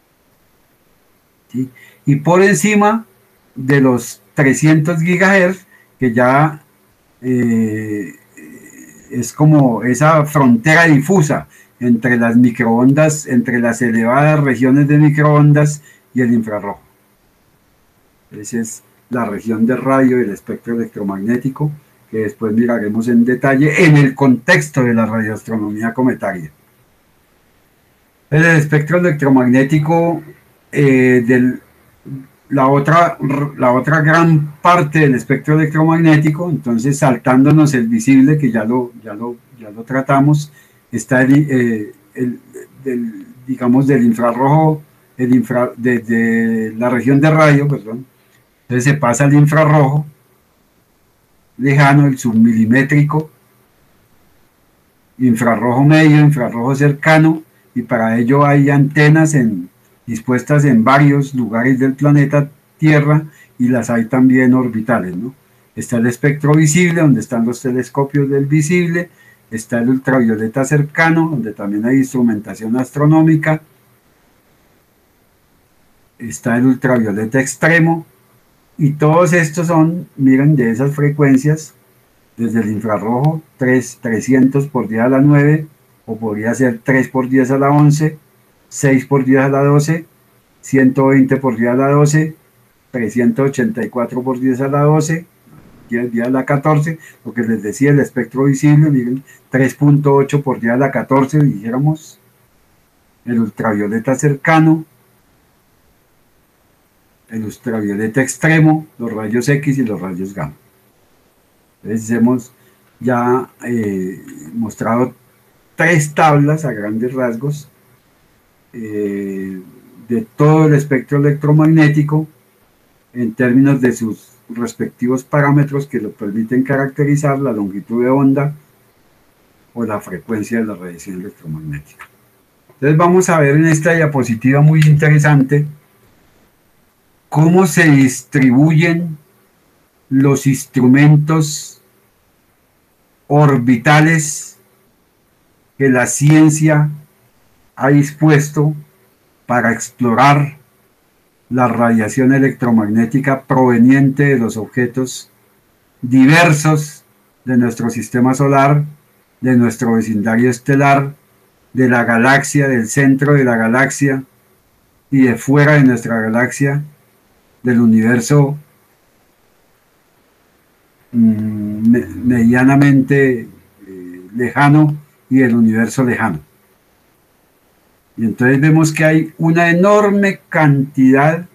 ¿Sí? Y por encima de los trescientos gigahertz, que ya eh, es como esa frontera difusa entre las microondas, entre las elevadas regiones de microondas y el infrarrojo. Esa es la región de radio del espectro electromagnético, que después miraremos en detalle en el contexto de la radioastronomía cometaria. El espectro electromagnético, eh, del, la, otra, la otra gran parte del espectro electromagnético, entonces saltándonos el visible, que ya lo, ya lo, ya lo tratamos, está el, eh, el del, digamos, del infrarrojo, el infra, de, de la región de radio, perdón. Entonces se pasa al infrarrojo lejano, el submilimétrico, infrarrojo medio, infrarrojo cercano, y para ello hay antenas en, dispuestas en varios lugares del planeta Tierra, y las hay también orbitales, ¿no? Está el espectro visible, donde están los telescopios del visible, está el ultravioleta cercano, donde también hay instrumentación astronómica, está el ultravioleta extremo, y todos estos son, miren, de esas frecuencias, desde el infrarrojo, trescientos por diez a la nueve, o podría ser tres por diez a la once, seis por diez a la doce, ciento veinte por diez a la doce, trescientos ochenta y cuatro por diez a la doce, diez a la catorce, lo que les decía, el espectro visible, miren, tres punto ocho por diez a la catorce, dijéramos, el ultravioleta cercano, el ultravioleta extremo, los rayos X y los rayos gamma. Entonces hemos ya eh, mostrado tres tablas a grandes rasgos eh, de todo el espectro electromagnético en términos de sus respectivos parámetros que lo permiten caracterizar la longitud de onda o la frecuencia de la radiación electromagnética. Entonces vamos a ver en esta diapositiva muy interesante cómo se distribuyen los instrumentos orbitales que la ciencia ha dispuesto para explorar la radiación electromagnética proveniente de los objetos diversos de nuestro sistema solar, de nuestro vecindario estelar, de la galaxia, del centro de la galaxia y de fuera de nuestra galaxia, del universo mmm, medianamente eh, lejano y del universo lejano. Y entonces vemos que hay una enorme cantidad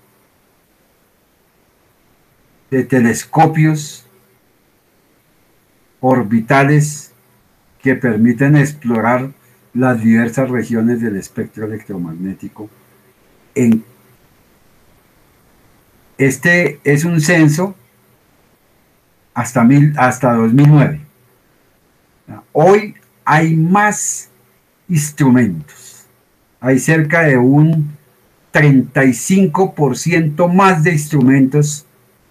de telescopios orbitales que permiten explorar las diversas regiones del espectro electromagnético. En este es un censo hasta, mil, hasta dos mil nueve. Hoy hay más instrumentos. Hay cerca de un treinta y cinco por ciento más de instrumentos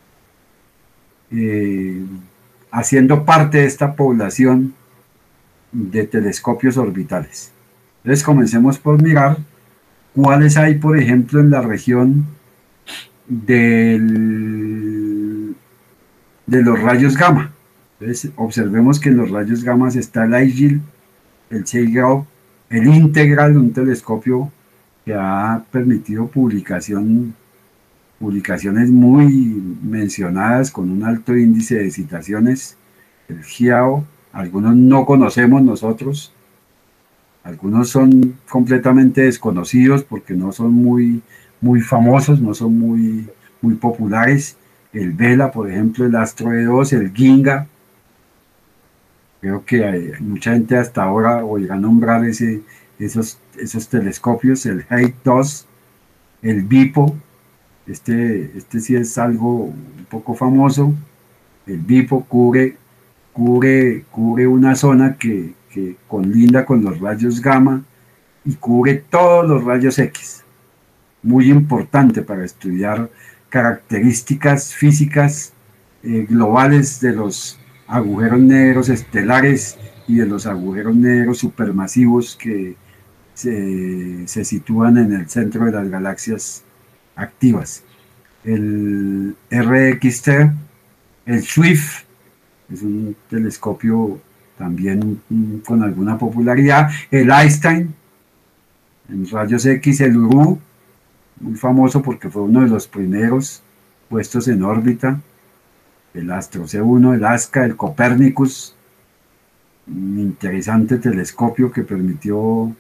eh, haciendo parte de esta población de telescopios orbitales. Entonces comencemos por mirar cuáles hay, por ejemplo, en la región del, de los rayos gamma. Entonces observemos que en los rayos gamma está el IGIL, el Cheigao, el Integral, un telescopio que ha permitido publicación publicaciones muy mencionadas con un alto índice de citaciones, el G I A O, algunos no conocemos nosotros, algunos son completamente desconocidos porque no son muy, muy famosos, no son muy, muy populares. El Vela, por ejemplo, el Astro E dos, el Ginga. Creo que hay mucha gente hasta ahora oirá nombrar ese, esos, esos telescopios, el Hate dos, el Bipo. Este, este sí es algo un poco famoso. El Bipo cubre, cubre, cubre una zona que, que colinda con los rayos gamma y cubre todos los rayos X. Muy importante para estudiar características físicas eh, globales de los agujeros negros estelares y de los agujeros negros supermasivos que se, se sitúan en el centro de las galaxias activas. El R X T, el SWIFT, es un telescopio también con alguna popularidad. El Einstein, en rayos X, el U R U, muy famoso porque fue uno de los primeros puestos en órbita. El Astro C uno, el ASCA, el Copernicus, un interesante telescopio que permitió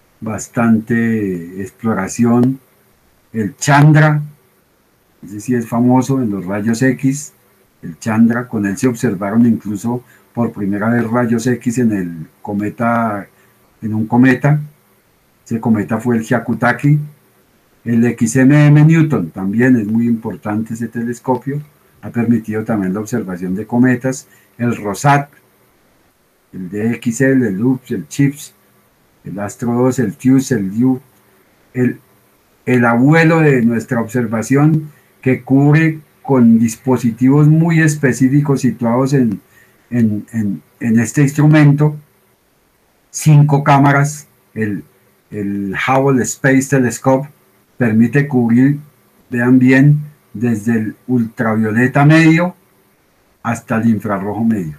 bastante exploración. El Chandra, ese sí es famoso en los rayos X, el Chandra, con él se observaron incluso por primera vez rayos X en el cometa, en un cometa. Ese cometa fue el Hyakutake. El X M M Newton también es muy importante, ese telescopio, ha permitido también la observación de cometas. El Rosat, el D X L, el U P S, el CHIPS, el Astro dos, el FUSE, el D U, el, el abuelo de nuestra observación, que cubre con dispositivos muy específicos situados en, en, en, en este instrumento, cinco cámaras. El, el Hubble Space Telescope permite cubrir, vean bien, desde el ultravioleta medio hasta el infrarrojo medio.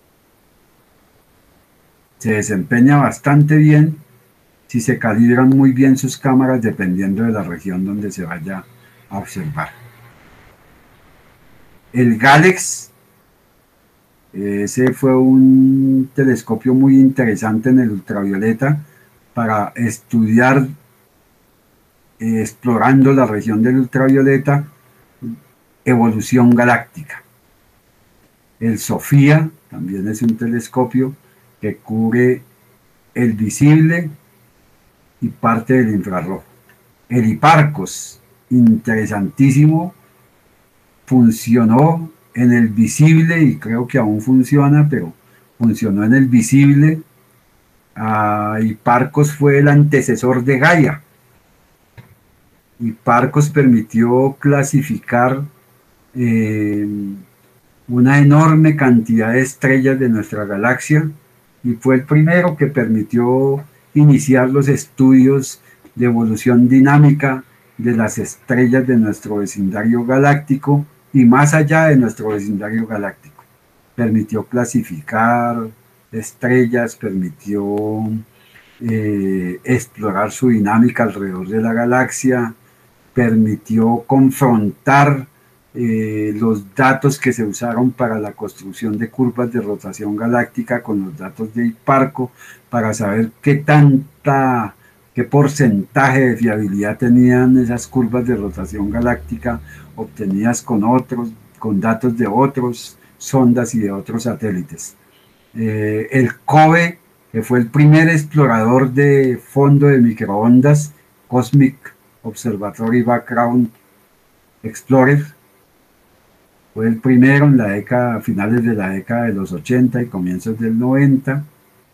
Se desempeña bastante bien si se calibran muy bien sus cámaras dependiendo de la región donde se vaya a observar. El Galex, ese fue un telescopio muy interesante en el ultravioleta para estudiar, eh, explorando la región del ultravioleta, evolución galáctica. El SOFIA también es un telescopio que cubre el visible y parte del infrarrojo. El Hipparcos, interesantísimo, funcionó en el visible y creo que aún funciona, pero funcionó en el visible. Uh, Hipparcos fue el antecesor de Gaia. Hipparcos permitió clasificar eh, una enorme cantidad de estrellas de nuestra galaxia y fue el primero que permitió iniciar los estudios de evolución dinámica de las estrellas de nuestro vecindario galáctico y más allá de nuestro vecindario galáctico. Permitió clasificar estrellas, permitió eh, explorar su dinámica alrededor de la galaxia, permitió confrontar eh, los datos que se usaron para la construcción de curvas de rotación galáctica con los datos de Hipparcos para saber qué tanta, qué porcentaje de fiabilidad tenían esas curvas de rotación galáctica obtenidas con otros, con datos de otros sondas y de otros satélites. Eh, el COBE, que fue el primer explorador de fondo de microondas, Cosmic Observatory Background Explorer, fue el primero en la década, finales de la década de los ochenta y comienzos del noventa.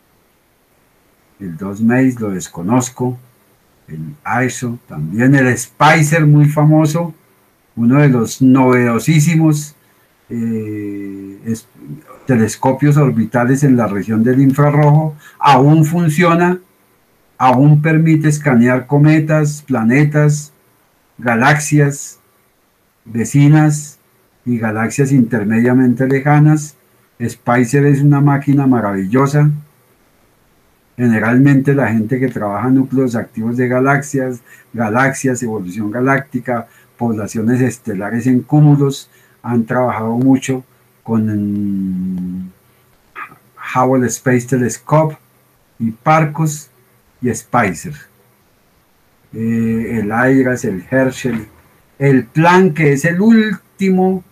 El dos Maze lo desconozco. El I S O también. El SPICER, muy famoso, uno de los novedosísimos eh, es, telescopios orbitales en la región del infrarrojo. Aún funciona, aún permite escanear cometas, planetas, galaxias vecinas y galaxias intermediamente lejanas. SPICER es una máquina maravillosa. Generalmente la gente que trabaja en núcleos activos de galaxias, galaxias, evolución galáctica, poblaciones estelares en cúmulos, han trabajado mucho con Hubble Space Telescope y Parcos y Spicer. Eh, el IRAS, el Herschel, el Planck, que es el último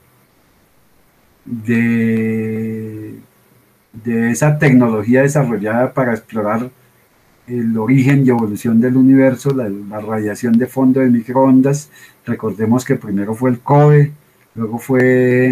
de, de esa tecnología desarrollada para explorar el origen y evolución del universo, la, la radiación de fondo de microondas. Recordemos que primero fue el COBE, luego fue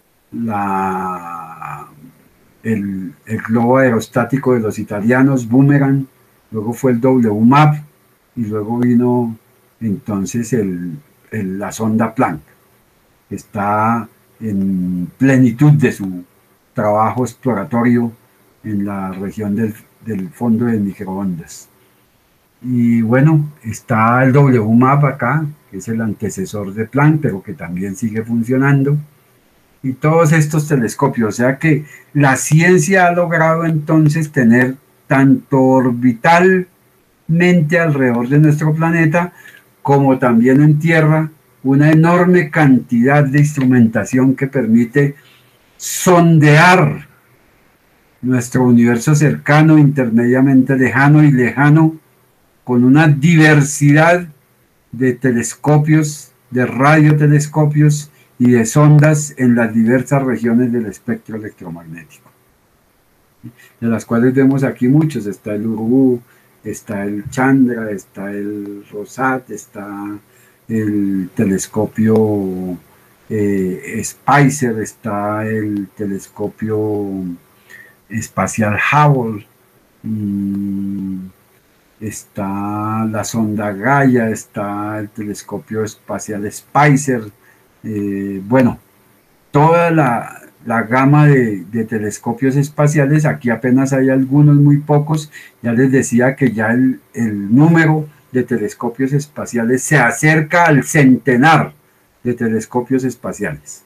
la, el, el globo aerostático de los italianos, Boomerang, luego fue el W MAP y luego vino entonces el, el, la sonda Planck, que está en plenitud de su trabajo exploratorio en la región del, del fondo de microondas. Y bueno, está el W MAP acá, que es el antecesor de Planck, pero que también sigue funcionando. Y todos estos telescopios, o sea que la ciencia ha logrado entonces tener tanto orbitalmente alrededor de nuestro planeta, como también en tierra, una enorme cantidad de instrumentación que permite sondear nuestro universo cercano, intermediamente lejano y lejano, con una diversidad de telescopios, de radiotelescopios y de sondas en las diversas regiones del espectro electromagnético, de las cuales vemos aquí muchos. Está el Uru, está el Chandra, está el Rosat, está el telescopio eh, Spicer, está el telescopio espacial Hubble, mmm, está la sonda Gaia, está el telescopio espacial Spicer, eh, bueno, toda la, la gama de, de telescopios espaciales. Aquí apenas hay algunos, muy pocos. Ya les decía que ya el, el número de telescopios espaciales se acerca al centenar de telescopios espaciales.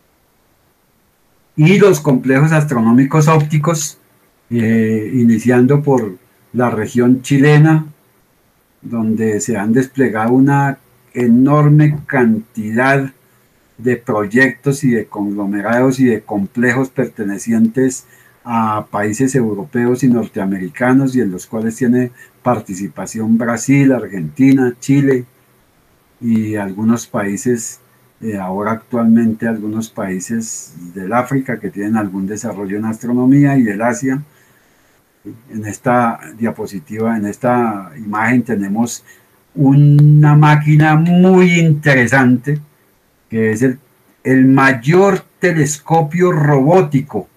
Y los complejos astronómicos ópticos, eh, iniciando por la región chilena, donde se han desplegado una enorme cantidad de proyectos y de conglomerados y de complejos pertenecientes a países europeos y norteamericanos, y en los cuales tiene participación Brasil, Argentina, Chile y algunos países, eh, ahora actualmente algunos países del África que tienen algún desarrollo en astronomía, y del Asia. En esta diapositiva, en esta imagen, tenemos una máquina muy interesante, que es el, el mayor telescopio robótico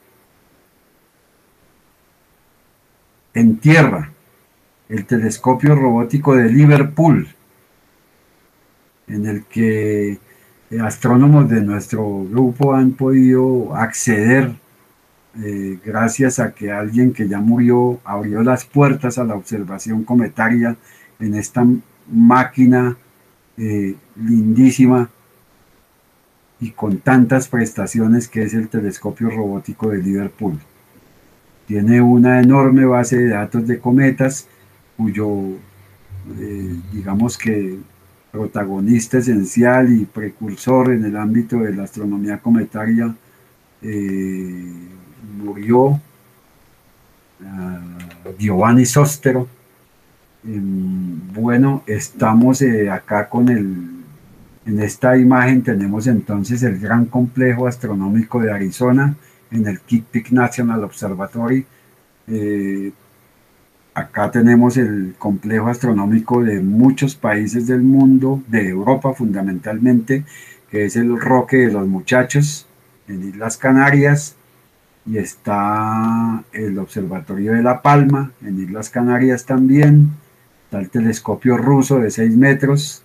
en tierra, el telescopio robótico de Liverpool, en el que astrónomos de nuestro grupo han podido acceder, eh, gracias a que alguien que ya murió abrió las puertas a la observación cometaria en esta máquina eh, lindísima y con tantas prestaciones, que es el telescopio robótico de Liverpool. Tiene una enorme base de datos de cometas, cuyo, eh, digamos que, protagonista esencial y precursor en el ámbito de la astronomía cometaria eh, murió, uh, Giovanni Sostero. Eh, bueno, estamos eh, acá con el... En esta imagen tenemos entonces el gran complejo astronómico de Arizona, en el Kitt Peak National Observatory. Eh, acá tenemos el complejo astronómico de muchos países del mundo, de Europa fundamentalmente, que es el Roque de los Muchachos, en Islas Canarias. Y está el Observatorio de La Palma, en Islas Canarias también. Está el telescopio ruso de seis metros.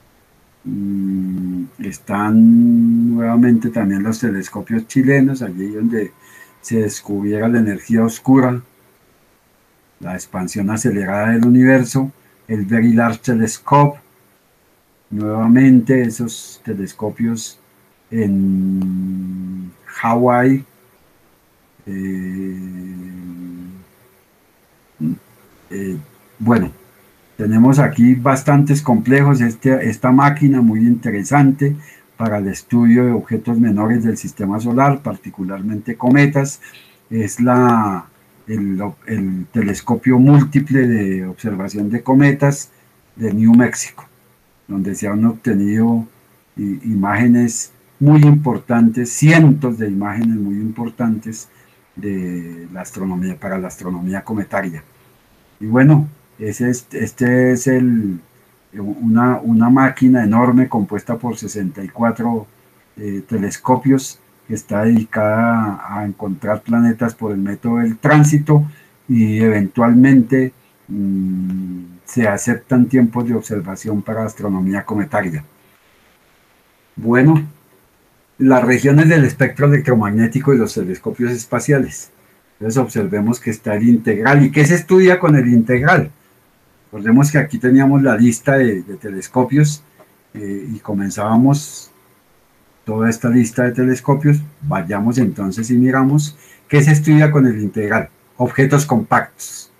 Están nuevamente también los telescopios chilenos, allí donde se descubriera la energía oscura, la expansión acelerada del universo. El Very Large Telescope, nuevamente esos telescopios en Hawái. Eh, eh, bueno, Tenemos aquí bastantes complejos, este, esta máquina muy interesante para el estudio de objetos menores del sistema solar, particularmente cometas, es la, el, el telescopio múltiple de observación de cometas de New Mexico, donde se han obtenido i, imágenes muy importantes, cientos de imágenes muy importantes de la astronomía, para la astronomía cometaria. Y bueno, ese es, este es el, una, una máquina enorme compuesta por sesenta y cuatro eh, telescopios que está dedicada a encontrar planetas por el método del tránsito y eventualmente mmm, se aceptan tiempos de observación para astronomía cometaria. Bueno, las regiones del espectro electromagnético y los telescopios espaciales. Entonces observemos que está el integral. ¿Y qué se estudia con el integral? Recordemos que aquí teníamos la lista de, de telescopios eh, y comenzábamos toda esta lista de telescopios. Vayamos entonces y miramos qué se estudia con el integral. Objetos compactos.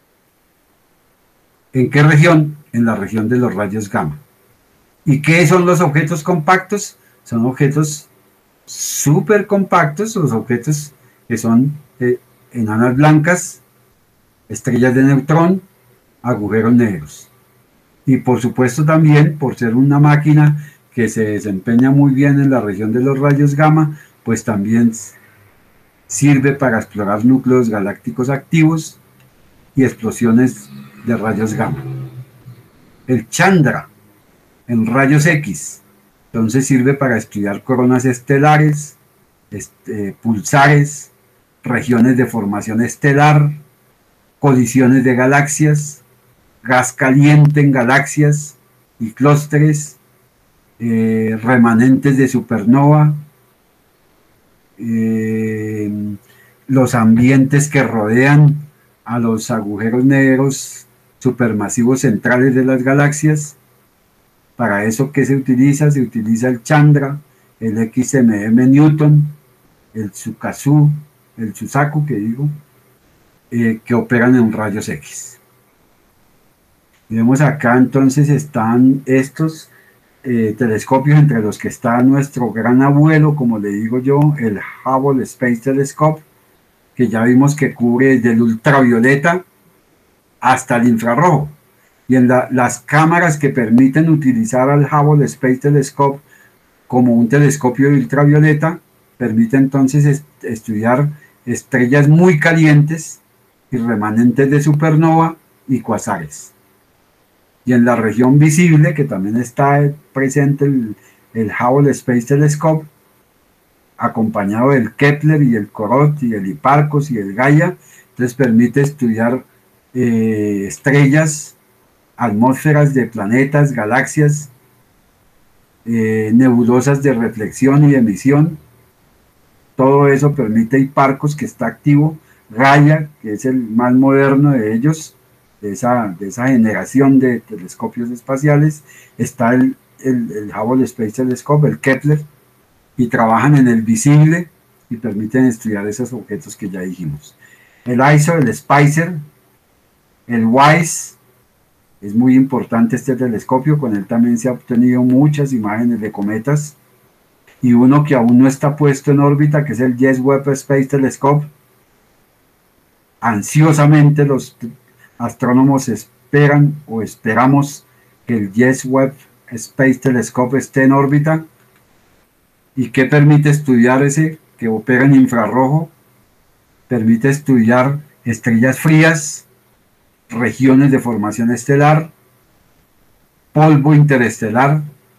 ¿En qué región? En la región de los rayos gamma. ¿Y qué son los objetos compactos? Son objetos súper compactos, los objetos que son eh, enanas blancas, estrellas de neutrón, agujeros negros. Y por supuesto también, por ser una máquina que se desempeña muy bien en la región de los rayos gamma, pues también sirve para explorar núcleos galácticos activos y explosiones de rayos gamma. El Chandra, en rayos X, entonces sirve para estudiar coronas estelares, este, pulsares, regiones de formación estelar, colisiones de galaxias, gas caliente en galaxias y clústeres, eh, remanentes de supernova, eh, los ambientes que rodean a los agujeros negros supermasivos centrales de las galaxias. Para eso, ¿qué se utiliza? Se utiliza el Chandra, el X M M Newton, el Sukasu, el Suzaku, que digo, eh, que operan en rayos X. Y vemos acá entonces están estos eh, telescopios, entre los que está nuestro gran abuelo, como le digo yo, el Hubble Space Telescope, que ya vimos que cubre desde el ultravioleta hasta el infrarrojo. Y en la, las cámaras que permiten utilizar al Hubble Space Telescope como un telescopio de ultravioleta, permite entonces est estudiar estrellas muy calientes y remanentes de supernova y cuasares. Y en la región visible, que también está presente el, el Hubble Space Telescope, acompañado del Kepler y el Corot y el Hipparcos y el Gaia, entonces permite estudiar eh, estrellas, atmósferas de planetas, galaxias, eh, nebulosas de reflexión y emisión. Todo eso permite Hipparcos, que está activo, Gaia, que es el más moderno de ellos, de esa, de esa generación de telescopios espaciales. Está el, el, el Hubble Space Telescope, el Kepler, y trabajan en el visible y permiten estudiar esos objetos que ya dijimos. El I S O, el SPICER, el WISE, es muy importante este telescopio, con él también se han obtenido muchas imágenes de cometas, y uno que aún no está puesto en órbita, que es el James Webb Space Telescope. Ansiosamente los astrónomos esperan o esperamos que el James Webb Space Telescope esté en órbita. ¿Y qué permite estudiar ese? Que opera en infrarrojo. Permite estudiar estrellas frías, regiones de formación estelar, polvo interestelar,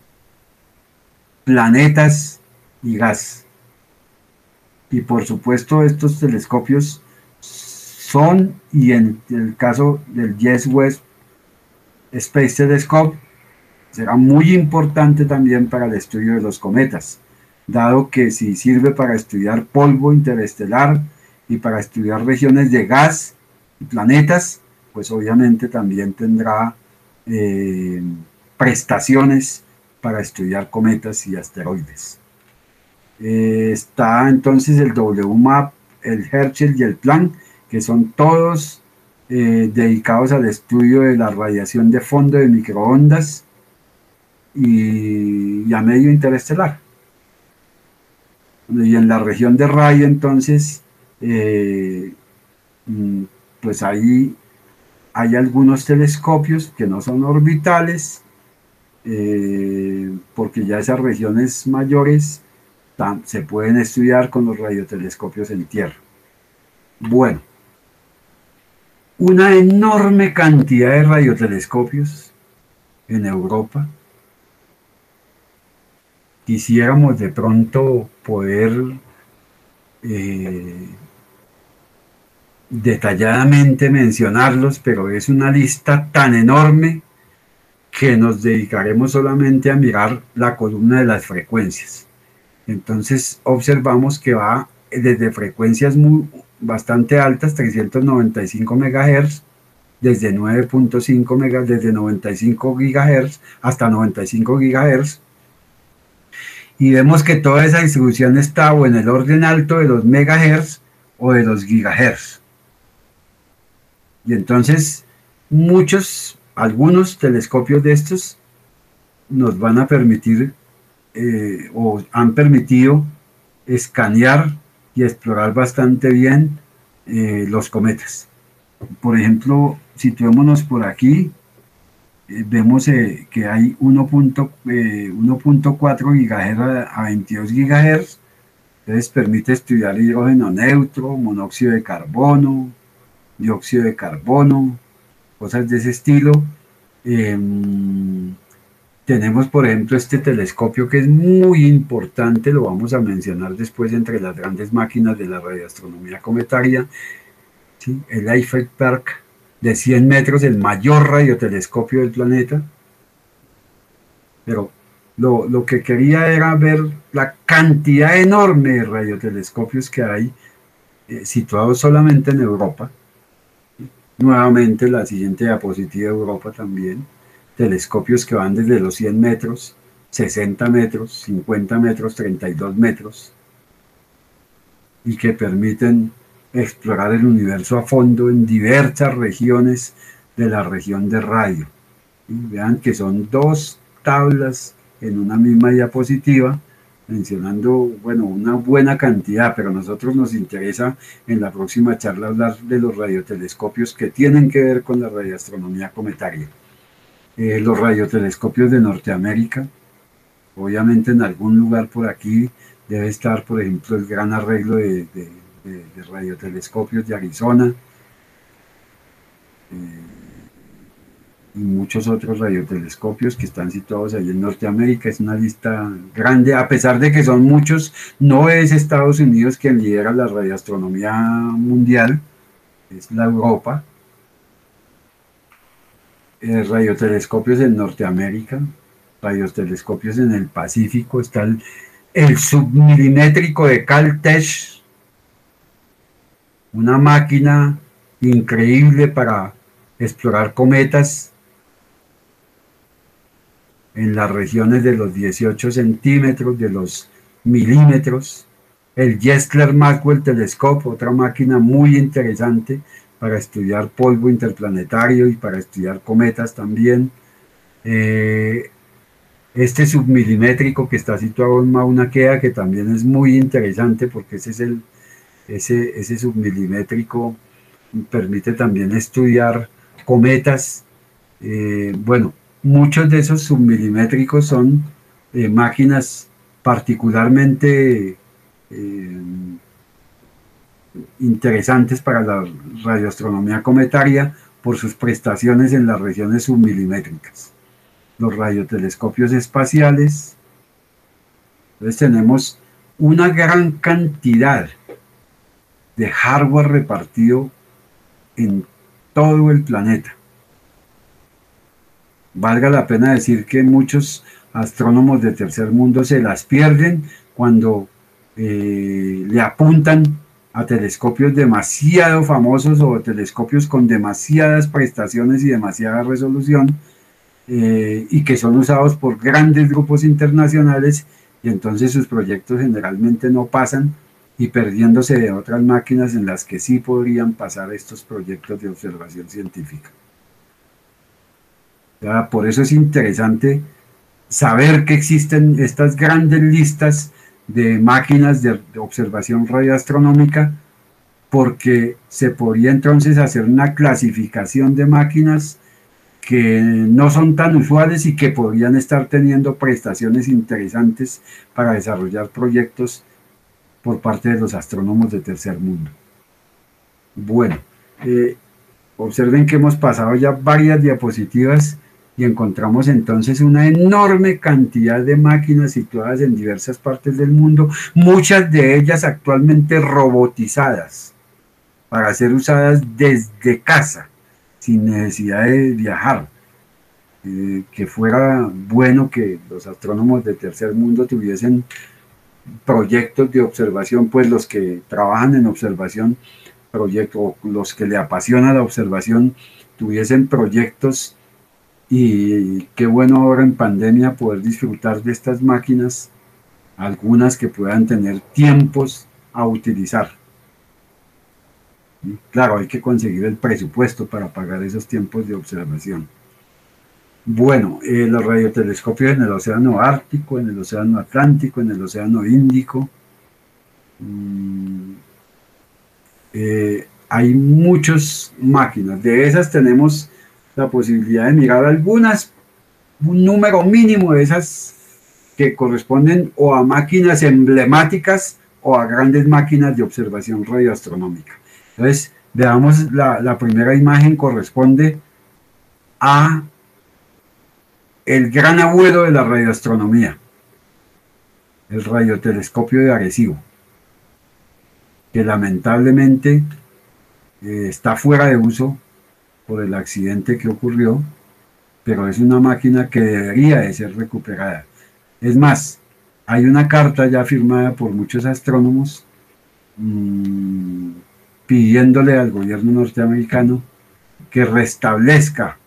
planetas y gas. Y por supuesto estos telescopios son, y en el caso del James Webb Space Telescope, será muy importante también para el estudio de los cometas, dado que si sirve para estudiar polvo interestelar y para estudiar regiones de gas y planetas, pues obviamente también tendrá eh, prestaciones para estudiar cometas y asteroides. Eh, está entonces el W MAP, el Herschel y el Planck, que son todos eh, dedicados al estudio de la radiación de fondo de microondas y, y a medio interestelar. Y en la región de radio, entonces, eh, pues ahí hay algunos telescopios que no son orbitales, eh, porque ya esas regiones mayores se pueden estudiar con los radiotelescopios en tierra. Bueno, una enorme cantidad de radiotelescopios en Europa. Quisiéramos de pronto poder eh, detalladamente mencionarlos, pero es una lista tan enorme que nos dedicaremos solamente a mirar la columna de las frecuencias. Entonces observamos que va desde frecuencias muy, bastante altas, trescientos noventa y cinco megahertz, desde nueve punto cinco megahertz, desde noventa y cinco gigahertz hasta noventa y cinco gigahertz, y vemos que toda esa distribución está o en el orden alto de los megahertz o de los gigahertz. Y entonces muchos, algunos telescopios de estos nos van a permitir eh, o han permitido escanear y explorar bastante bien eh, los cometas. Por ejemplo, situémonos por aquí, eh, vemos eh, que hay uno punto cuatro gigahertz a, a veintidós gigahertz, entonces permite estudiar hidrógeno neutro, monóxido de carbono, dióxido de carbono, cosas de ese estilo. Eh, tenemos, por ejemplo, este telescopio que es muy importante, lo vamos a mencionar después entre las grandes máquinas de la radioastronomía cometaria, ¿sí? El Eiffel Park de cien metros, el mayor radiotelescopio del planeta. Pero lo, lo que quería era ver la cantidad enorme de radiotelescopios que hay eh, situados solamente en Europa. Nuevamente la siguiente diapositiva de Europa también, telescopios que van desde los cien metros, sesenta metros, cincuenta metros, treinta y dos metros, y que permiten explorar el universo a fondo en diversas regiones de la región de radio. Y vean que son dos tablas en una misma diapositiva, mencionando, bueno, una buena cantidad, pero a nosotros nos interesa en la próxima charla hablar de los radiotelescopios que tienen que ver con la radioastronomía cometaria. Eh, los radiotelescopios de Norteamérica, obviamente en algún lugar por aquí debe estar, por ejemplo, el gran arreglo de, de, de, de radiotelescopios de Arizona, eh, y muchos otros radiotelescopios que están situados ahí en Norteamérica. Es una lista grande, a pesar de que son muchos. No es Estados Unidos quien lidera la radioastronomía mundial, es la Europa. Eh, radiotelescopios en Norteamérica, radiotelescopios en el Pacífico, está el, el submilimétrico de Caltech, una máquina increíble para explorar cometas en las regiones de los dieciocho centímetros, de los milímetros. El Gessler-Maxwell Telescope, otra máquina muy interesante para estudiar polvo interplanetario y para estudiar cometas también. Eh, este submilimétrico que está situado en Mauna Kea, que también es muy interesante porque ese es el ese, ese submilimétrico permite también estudiar cometas. Eh, bueno, muchos de esos submilimétricos son eh, máquinas particularmente eh, interesantes para la radioastronomía cometaria por sus prestaciones en las regiones submilimétricas. Los radiotelescopios espaciales. Entonces tenemos una gran cantidad de hardware repartido en todo el planeta. Valga la pena decir que muchos astrónomos de tercer mundo se las pierden cuando eh, le apuntan a telescopios demasiado famosos o telescopios con demasiadas prestaciones y demasiada resolución, eh, y que son usados por grandes grupos internacionales, y entonces sus proyectos generalmente no pasan y perdiéndose de otras máquinas en las que sí podrían pasar estos proyectos de observación científica. Ya, por eso es interesante saber que existen estas grandes listas de máquinas de observación radioastronómica, porque se podría entonces hacer una clasificación de máquinas que no son tan usuales y que podrían estar teniendo prestaciones interesantes para desarrollar proyectos por parte de los astrónomos de tercer mundo. Bueno, eh, observen que hemos pasado ya varias diapositivas y encontramos entonces una enorme cantidad de máquinas situadas en diversas partes del mundo, muchas de ellas actualmente robotizadas para ser usadas desde casa, sin necesidad de viajar. Eh, que fuera bueno que los astrónomos de tercer mundo tuviesen proyectos de observación, pues los que trabajan en observación, proyectos, los que le apasiona la observación, tuviesen proyectos. Y qué bueno ahora en pandemia poder disfrutar de estas máquinas, algunas que puedan tener tiempos a utilizar. Claro, hay que conseguir el presupuesto para pagar esos tiempos de observación. Bueno, eh, los radiotelescopios en el océano Ártico, en el océano Atlántico, en el océano Índico. Mm, eh, hay muchas máquinas. De esas tenemos la posibilidad de mirar algunas, un número mínimo de esas que corresponden o a máquinas emblemáticas o a grandes máquinas de observación radioastronómica. Entonces, veamos, la, la primera imagen corresponde a el gran abuelo de la radioastronomía, el radiotelescopio de Arecibo, que lamentablemente eh, está fuera de uso por el accidente que ocurrió, pero es una máquina que debería de ser recuperada. Es más, hay una carta ya firmada por muchos astrónomos mmm, pidiéndole al gobierno norteamericano que restablezca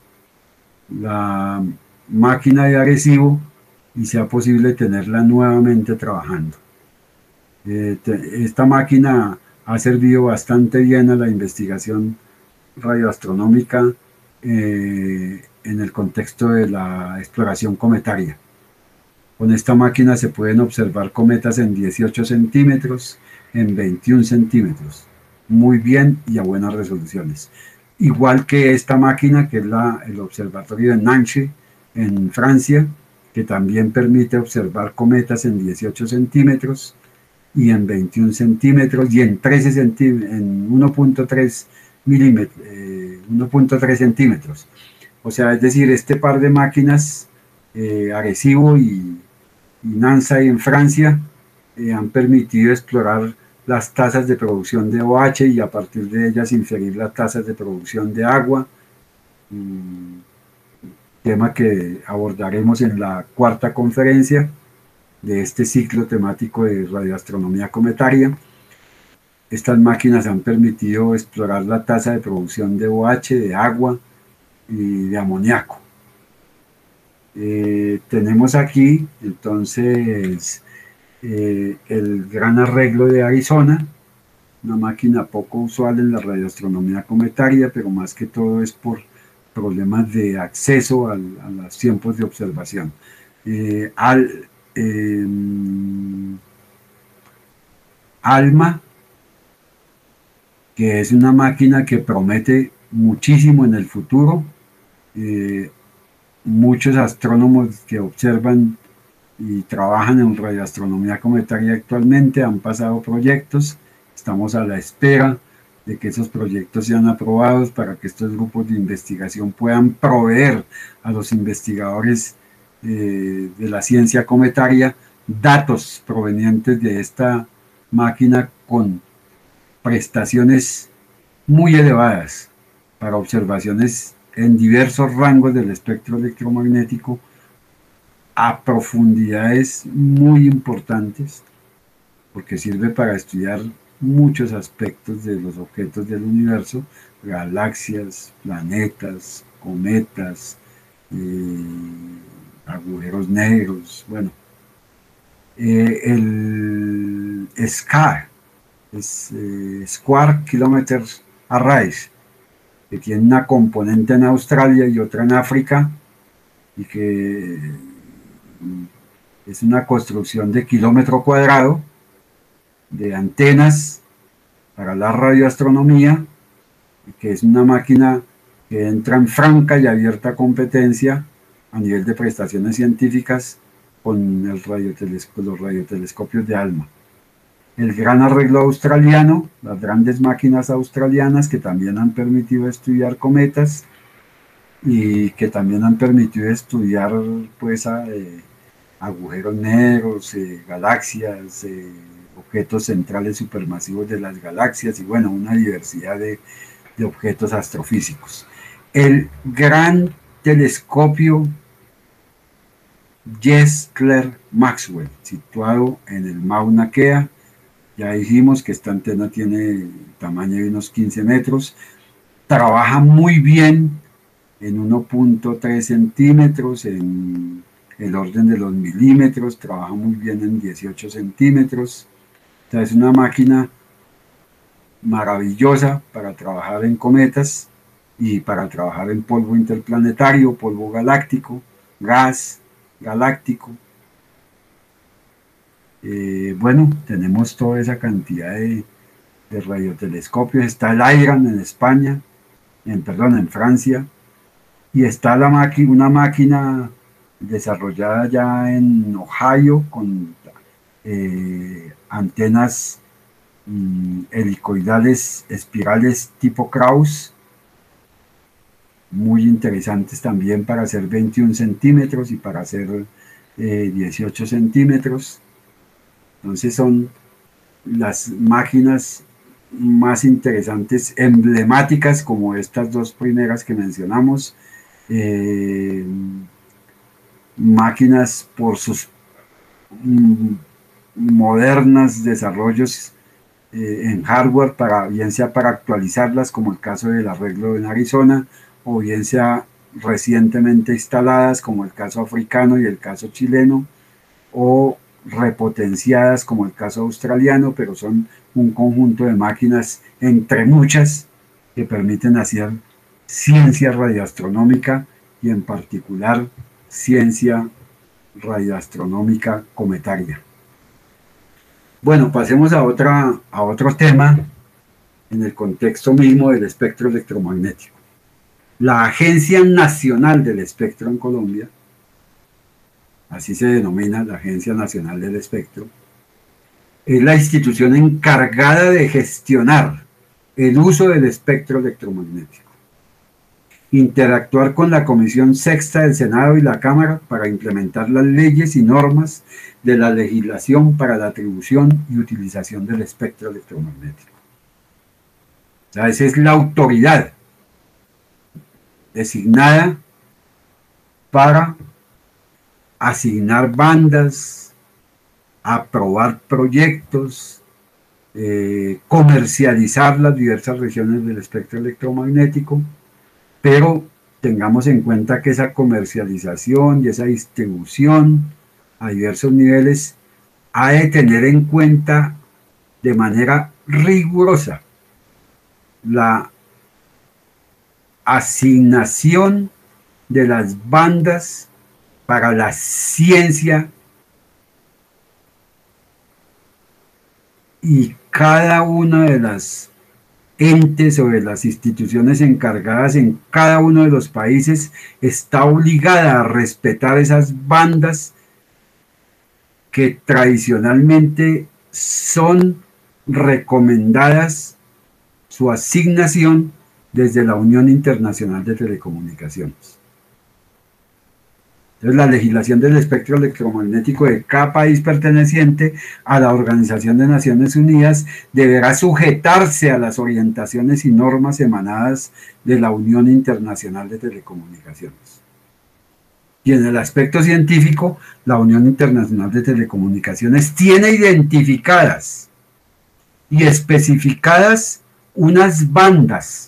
la máquina de Arecibo y sea posible tenerla nuevamente trabajando. Eh, te, esta máquina ha servido bastante bien a la investigación radioastronómica eh, en el contexto de la exploración cometaria. Con esta máquina se pueden observar cometas en dieciocho centímetros, en veintiún centímetros, muy bien y a buenas resoluciones. Igual que esta máquina, que es la, el observatorio de Nancy, en Francia, que también permite observar cometas en dieciocho centímetros y en veintiún centímetros y en trece centímetros, en uno punto tres milímetros, eh, uno punto tres centímetros. O sea, es decir, este par de máquinas, eh, Arecibo y, y Nancy en Francia, eh, han permitido explorar las tasas de producción de O H y a partir de ellas inferir las tasas de producción de agua, tema que abordaremos en la cuarta conferencia de este ciclo temático de radioastronomía cometaria. Estas máquinas han permitido explorar la tasa de producción de O H, de agua y de amoníaco. Eh, tenemos aquí entonces eh, el gran arreglo de Arizona, una máquina poco usual en la radioastronomía cometaria, pero más que todo es por problemas de acceso al, a los tiempos de observación. Eh, al, eh, ALMA, que es una máquina que promete muchísimo en el futuro. Eh, muchos astrónomos que observan y trabajan en radioastronomía cometaria actualmente han pasado proyectos. Estamos a la espera de que esos proyectos sean aprobados para que estos grupos de investigación puedan proveer a los investigadores eh, de la ciencia cometaria datos provenientes de esta máquina con prestaciones muy elevadas para observaciones en diversos rangos del espectro electromagnético a profundidades muy importantes, porque sirve para estudiar muchos aspectos de los objetos del universo, galaxias, planetas, cometas, eh, agujeros negros, bueno. Eh, el SCAR, es eh, Square Kilometer Arrays, que tiene una componente en Australia y otra en África, y que es una construcción de kilómetro cuadrado de antenas para la radioastronomía, que es una máquina que entra en franca y abierta competencia a nivel de prestaciones científicas con el radiotelesco los radiotelescopios de ALMA. El gran arreglo australiano, las grandes máquinas australianas que también han permitido estudiar cometas y que también han permitido estudiar pues a, eh, agujeros negros, eh, galaxias, eh, objetos centrales supermasivos de las galaxias y bueno, una diversidad de, de objetos astrofísicos. El gran telescopio Jess Clerk Maxwell, situado en el Mauna Kea. Ya dijimos que esta antena tiene tamaño de unos quince metros, trabaja muy bien en uno punto tres centímetros, en el orden de los milímetros, trabaja muy bien en dieciocho centímetros. O sea, es una máquina maravillosa para trabajar en cometas y para trabajar en polvo interplanetario, polvo galáctico, gas galáctico. Eh, bueno, tenemos toda esa cantidad de, de radiotelescopios. Está el AIRAN en España, en, perdón, en Francia, y está la máquina, una máquina desarrollada ya en Ohio con eh, antenas mm, helicoidales espirales tipo Krauss, muy interesantes también para hacer veintiún centímetros y para hacer eh, dieciocho centímetros. Entonces son las máquinas más interesantes, emblemáticas, como estas dos primeras que mencionamos, eh, máquinas por sus mm, modernos desarrollos eh, en hardware, para, bien sea para actualizarlas, como el caso del arreglo en Arizona, o bien sea recientemente instaladas, como el caso africano y el caso chileno, o repotenciadas como el caso australiano, pero son un conjunto de máquinas entre muchas que permiten hacer ciencia radioastronómica y en particular ciencia radioastronómica cometaria. Bueno, pasemos a, otra, a otro tema en el contexto mismo del espectro electromagnético. La Agencia Nacional del Espectro en Colombia, así se denomina la Agencia Nacional del Espectro, es la institución encargada de gestionar el uso del espectro electromagnético, interactuar con la Comisión Sexta del Senado y la Cámara para implementar las leyes y normas de la legislación para la atribución y utilización del espectro electromagnético. O sea, esa es la autoridad designada para asignar bandas, aprobar proyectos, eh, comercializar las diversas regiones del espectro electromagnético, pero tengamos en cuenta que esa comercialización y esa distribución a diversos niveles ha de tener en cuenta de manera rigurosa la asignación de las bandas para la ciencia, y cada una de las entes o de las instituciones encargadas en cada uno de los países está obligada a respetar esas bandas que tradicionalmente son recomendadas su asignación desde la Unión Internacional de Telecomunicaciones. Entonces, la legislación del espectro electromagnético de cada país perteneciente a la Organización de Naciones Unidas deberá sujetarse a las orientaciones y normas emanadas de la Unión Internacional de Telecomunicaciones. Y en el aspecto científico, la Unión Internacional de Telecomunicaciones tiene identificadas y especificadas unas bandas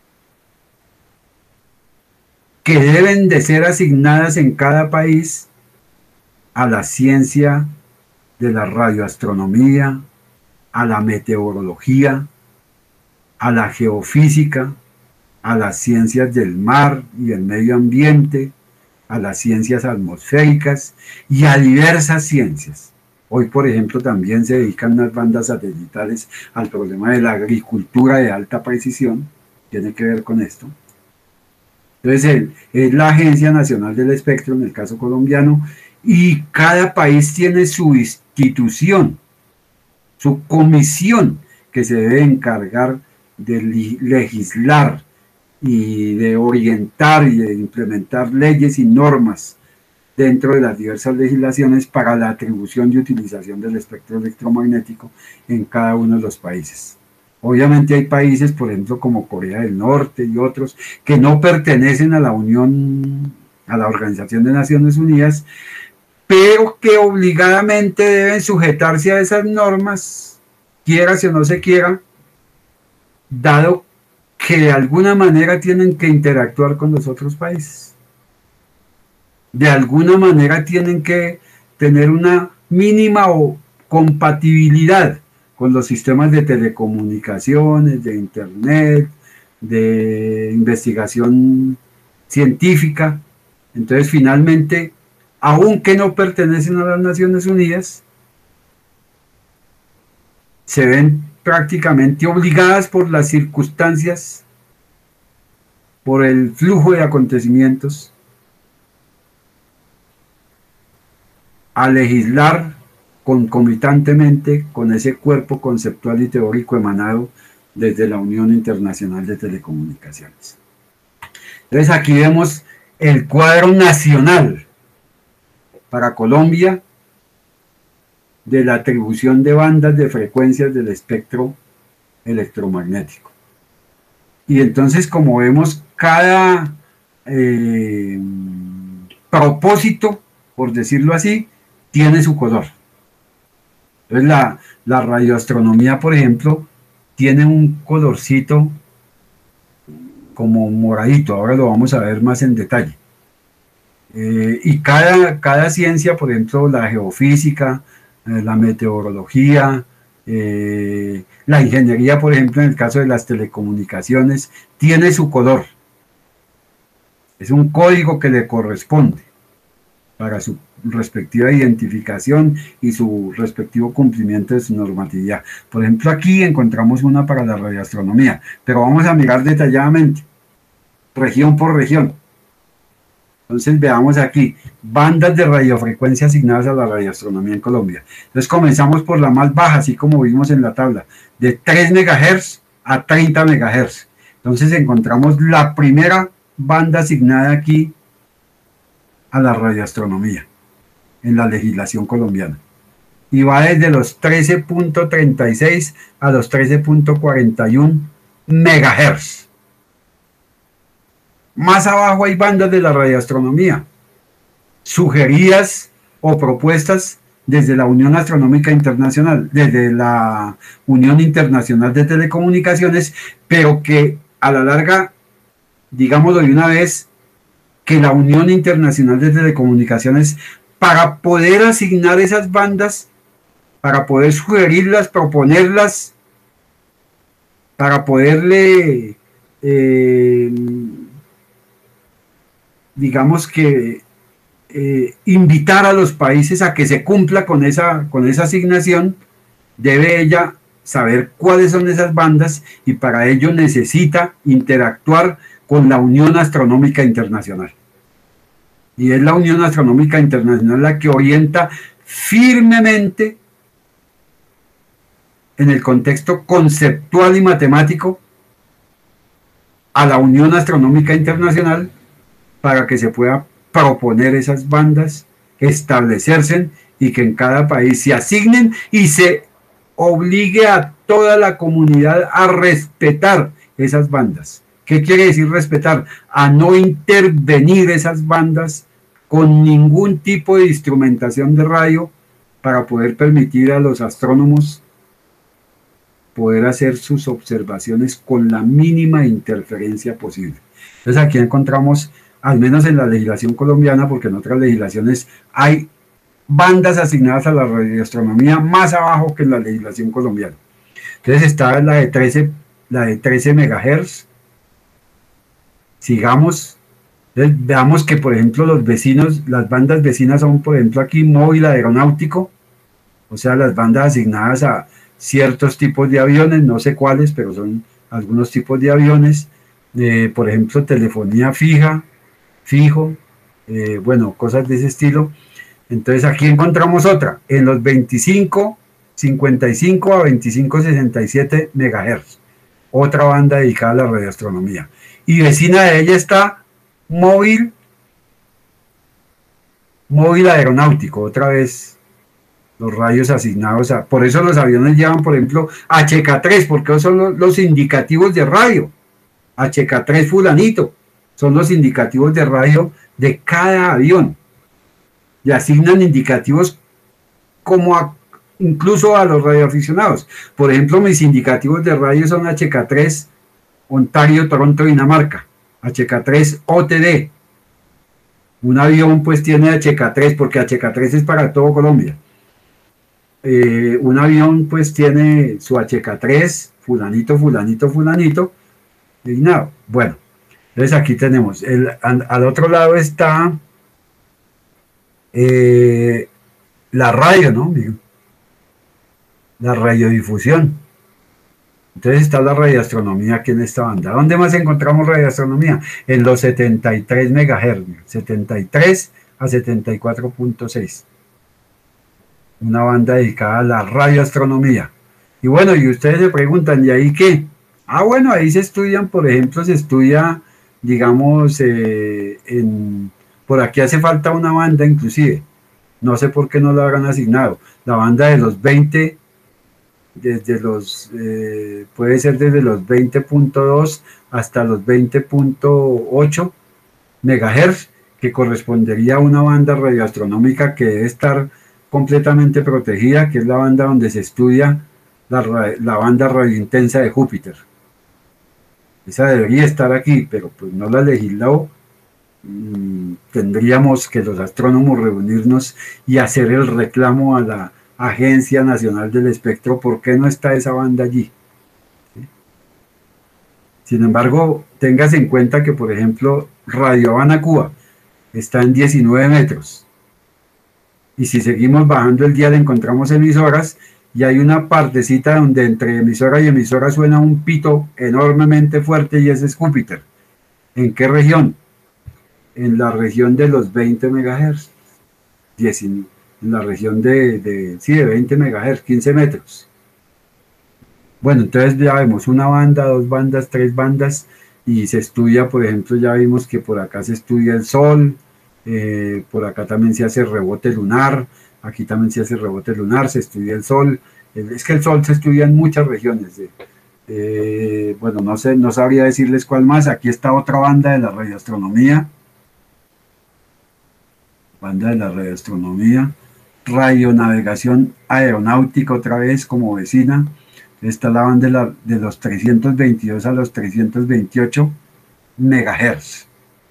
que deben de ser asignadas en cada país a la ciencia de la radioastronomía, a la meteorología, a la geofísica, a las ciencias del mar y el medio ambiente, a las ciencias atmosféricas y a diversas ciencias. Hoy, por ejemplo, también se dedican unas bandas satelitales al problema de la agricultura de alta precisión, tiene que ver con esto. Entonces, es la Agencia Nacional del Espectro, en el caso colombiano, y cada país tiene su institución, su comisión, que se debe encargar de legislar y de orientar y de implementar leyes y normas dentro de las diversas legislaciones para la atribución y utilización del espectro electromagnético en cada uno de los países. Obviamente hay países, por ejemplo, como Corea del Norte y otros, que no pertenecen a la Unión, a la Organización de Naciones Unidas, pero que obligadamente deben sujetarse a esas normas, quiera si o no se quiera, dado que de alguna manera tienen que interactuar con los otros países. De alguna manera tienen que tener una mínima o compatibilidad con los sistemas de telecomunicaciones, de internet, de investigación científica. Entonces, finalmente, aunque no pertenecen a las Naciones Unidas, se ven prácticamente obligadas por las circunstancias, por el flujo de acontecimientos, a legislar concomitantemente con ese cuerpo conceptual y teórico emanado desde la Unión Internacional de Telecomunicaciones. Entonces aquí vemos el cuadro nacional para Colombia de la atribución de bandas de frecuencias del espectro electromagnético. Y entonces, como vemos, cada eh, propósito, por decirlo así, tiene su color. Entonces la, la radioastronomía, por ejemplo, tiene un colorcito como moradito, ahora lo vamos a ver más en detalle. Eh, y cada, cada ciencia, por ejemplo, la geofísica, eh, la meteorología, eh, la ingeniería, por ejemplo, en el caso de las telecomunicaciones, tiene su color. Es un código que le corresponde para su respectiva identificación y su respectivo cumplimiento de su normatividad. Por ejemplo, aquí encontramos una para la radioastronomía, pero vamos a mirar detalladamente, región por región. Entonces veamos aquí, bandas de radiofrecuencia asignadas a la radioastronomía en Colombia. Entonces comenzamos por la más baja, así como vimos en la tabla, de tres megahercios a treinta megahercios. Entonces encontramos la primera banda asignada aquí a la radioastronomía en la legislación colombiana. Y va desde los trece punto treinta y seis a los trece punto cuarenta y uno megahercios. Más abajo hay bandas de la radioastronomía, sugeridas o propuestas desde la Unión Astronómica Internacional, desde la Unión Internacional de Telecomunicaciones, pero que a la larga, digámoslo de una vez, que la Unión Internacional de Telecomunicaciones, para poder asignar esas bandas, para poder sugerirlas, proponerlas, para poderle, eh, digamos que, eh, invitar a los países a que se cumpla con esa, con esa asignación, debe ella saber cuáles son esas bandas y para ello necesita interactuar con la Unión Astronómica Internacional. Y es la Unión Astronómica Internacional la que orienta firmemente en el contexto conceptual y matemático a la Unión Astronómica Internacional para que se pueda proponer esas bandas, establecerse y que en cada país se asignen y se obligue a toda la comunidad a respetar esas bandas. ¿Qué quiere decir respetar? A no intervenir esas bandas con ningún tipo de instrumentación de radio para poder permitir a los astrónomos poder hacer sus observaciones con la mínima interferencia posible. Entonces aquí encontramos, al menos en la legislación colombiana, porque en otras legislaciones hay bandas asignadas a la radioastronomía más abajo que en la legislación colombiana. Entonces está la de trece, la de trece megahertz. Sigamos. Entonces, veamos que, por ejemplo, los vecinos, las bandas vecinas son, por ejemplo, aquí móvil aeronáutico, o sea, las bandas asignadas a ciertos tipos de aviones, no sé cuáles, pero son algunos tipos de aviones, eh, por ejemplo, telefonía fija, fijo, eh, bueno, cosas de ese estilo. Entonces aquí encontramos otra, en los veinticinco, cincuenta y cinco a veinticinco, sesenta y siete megahertz, otra banda dedicada a la radioastronomía. Y vecina de ella está móvil, móvil aeronáutico, otra vez los radios asignados a, por eso los aviones llevan, por ejemplo, H K tres, porque son los, los indicativos de radio, H K tres fulanito, son los indicativos de radio de cada avión, y asignan indicativos como a, incluso a los radioaficionados. Por ejemplo, mis indicativos de radio son H K tres Ontario, Toronto, Dinamarca, H K tres O T D. Un avión pues tiene H K tres porque H K tres es para todo Colombia. Eh, un avión pues tiene su H K tres, fulanito, fulanito, fulanito, y nada. Bueno, entonces aquí tenemos, el, al, al otro lado está eh, la radio, ¿no? La radiodifusión. Entonces está la radioastronomía aquí en esta banda. ¿Dónde más encontramos radioastronomía? En los setenta y tres megahertz, setenta y tres a setenta y cuatro punto seis. Una banda dedicada a la radioastronomía. Y bueno, y ustedes se preguntan, ¿y ahí qué? Ah, bueno, ahí se estudian, por ejemplo, se estudia, digamos, eh, en, por aquí hace falta una banda inclusive. No sé por qué no la habrán asignado. La banda de los veinte, desde los, eh, puede ser desde los veinte punto dos hasta los veinte punto ocho megahertz, que correspondería a una banda radioastronómica que debe estar completamente protegida, que es la banda donde se estudia la, la banda radiointensa de Júpiter. Esa debería estar aquí, pero pues no la legisló. Mm, tendríamos que los astrónomos reunirnos y hacer el reclamo a la Agencia Nacional del Espectro, ¿por qué no está esa banda allí? ¿Sí? Sin embargo, tengas en cuenta que, por ejemplo, Radio Habana, Cuba, está en diecinueve metros. Y si seguimos bajando el dial encontramos emisoras, y hay una partecita donde entre emisora y emisora suena un pito enormemente fuerte, y ese es Júpiter. ¿En qué región? En la región de los veinte megahertz. diecinueve. En la región de, de, sí, de veinte megahertz, quince metros. Bueno, entonces ya vemos una banda, dos bandas, tres bandas, y se estudia, por ejemplo, ya vimos que por acá se estudia el Sol, eh, por acá también se hace rebote lunar, aquí también se hace rebote lunar, se estudia el Sol, es que el Sol se estudia en muchas regiones, eh, eh, bueno, no sé, no sabría decirles cuál más. Aquí está otra banda de la radioastronomía, banda de la radioastronomía, radionavegación aeronáutica otra vez como vecina. Está la banda de, la, de los trescientos veintidós a los trescientos veintiocho megahertz.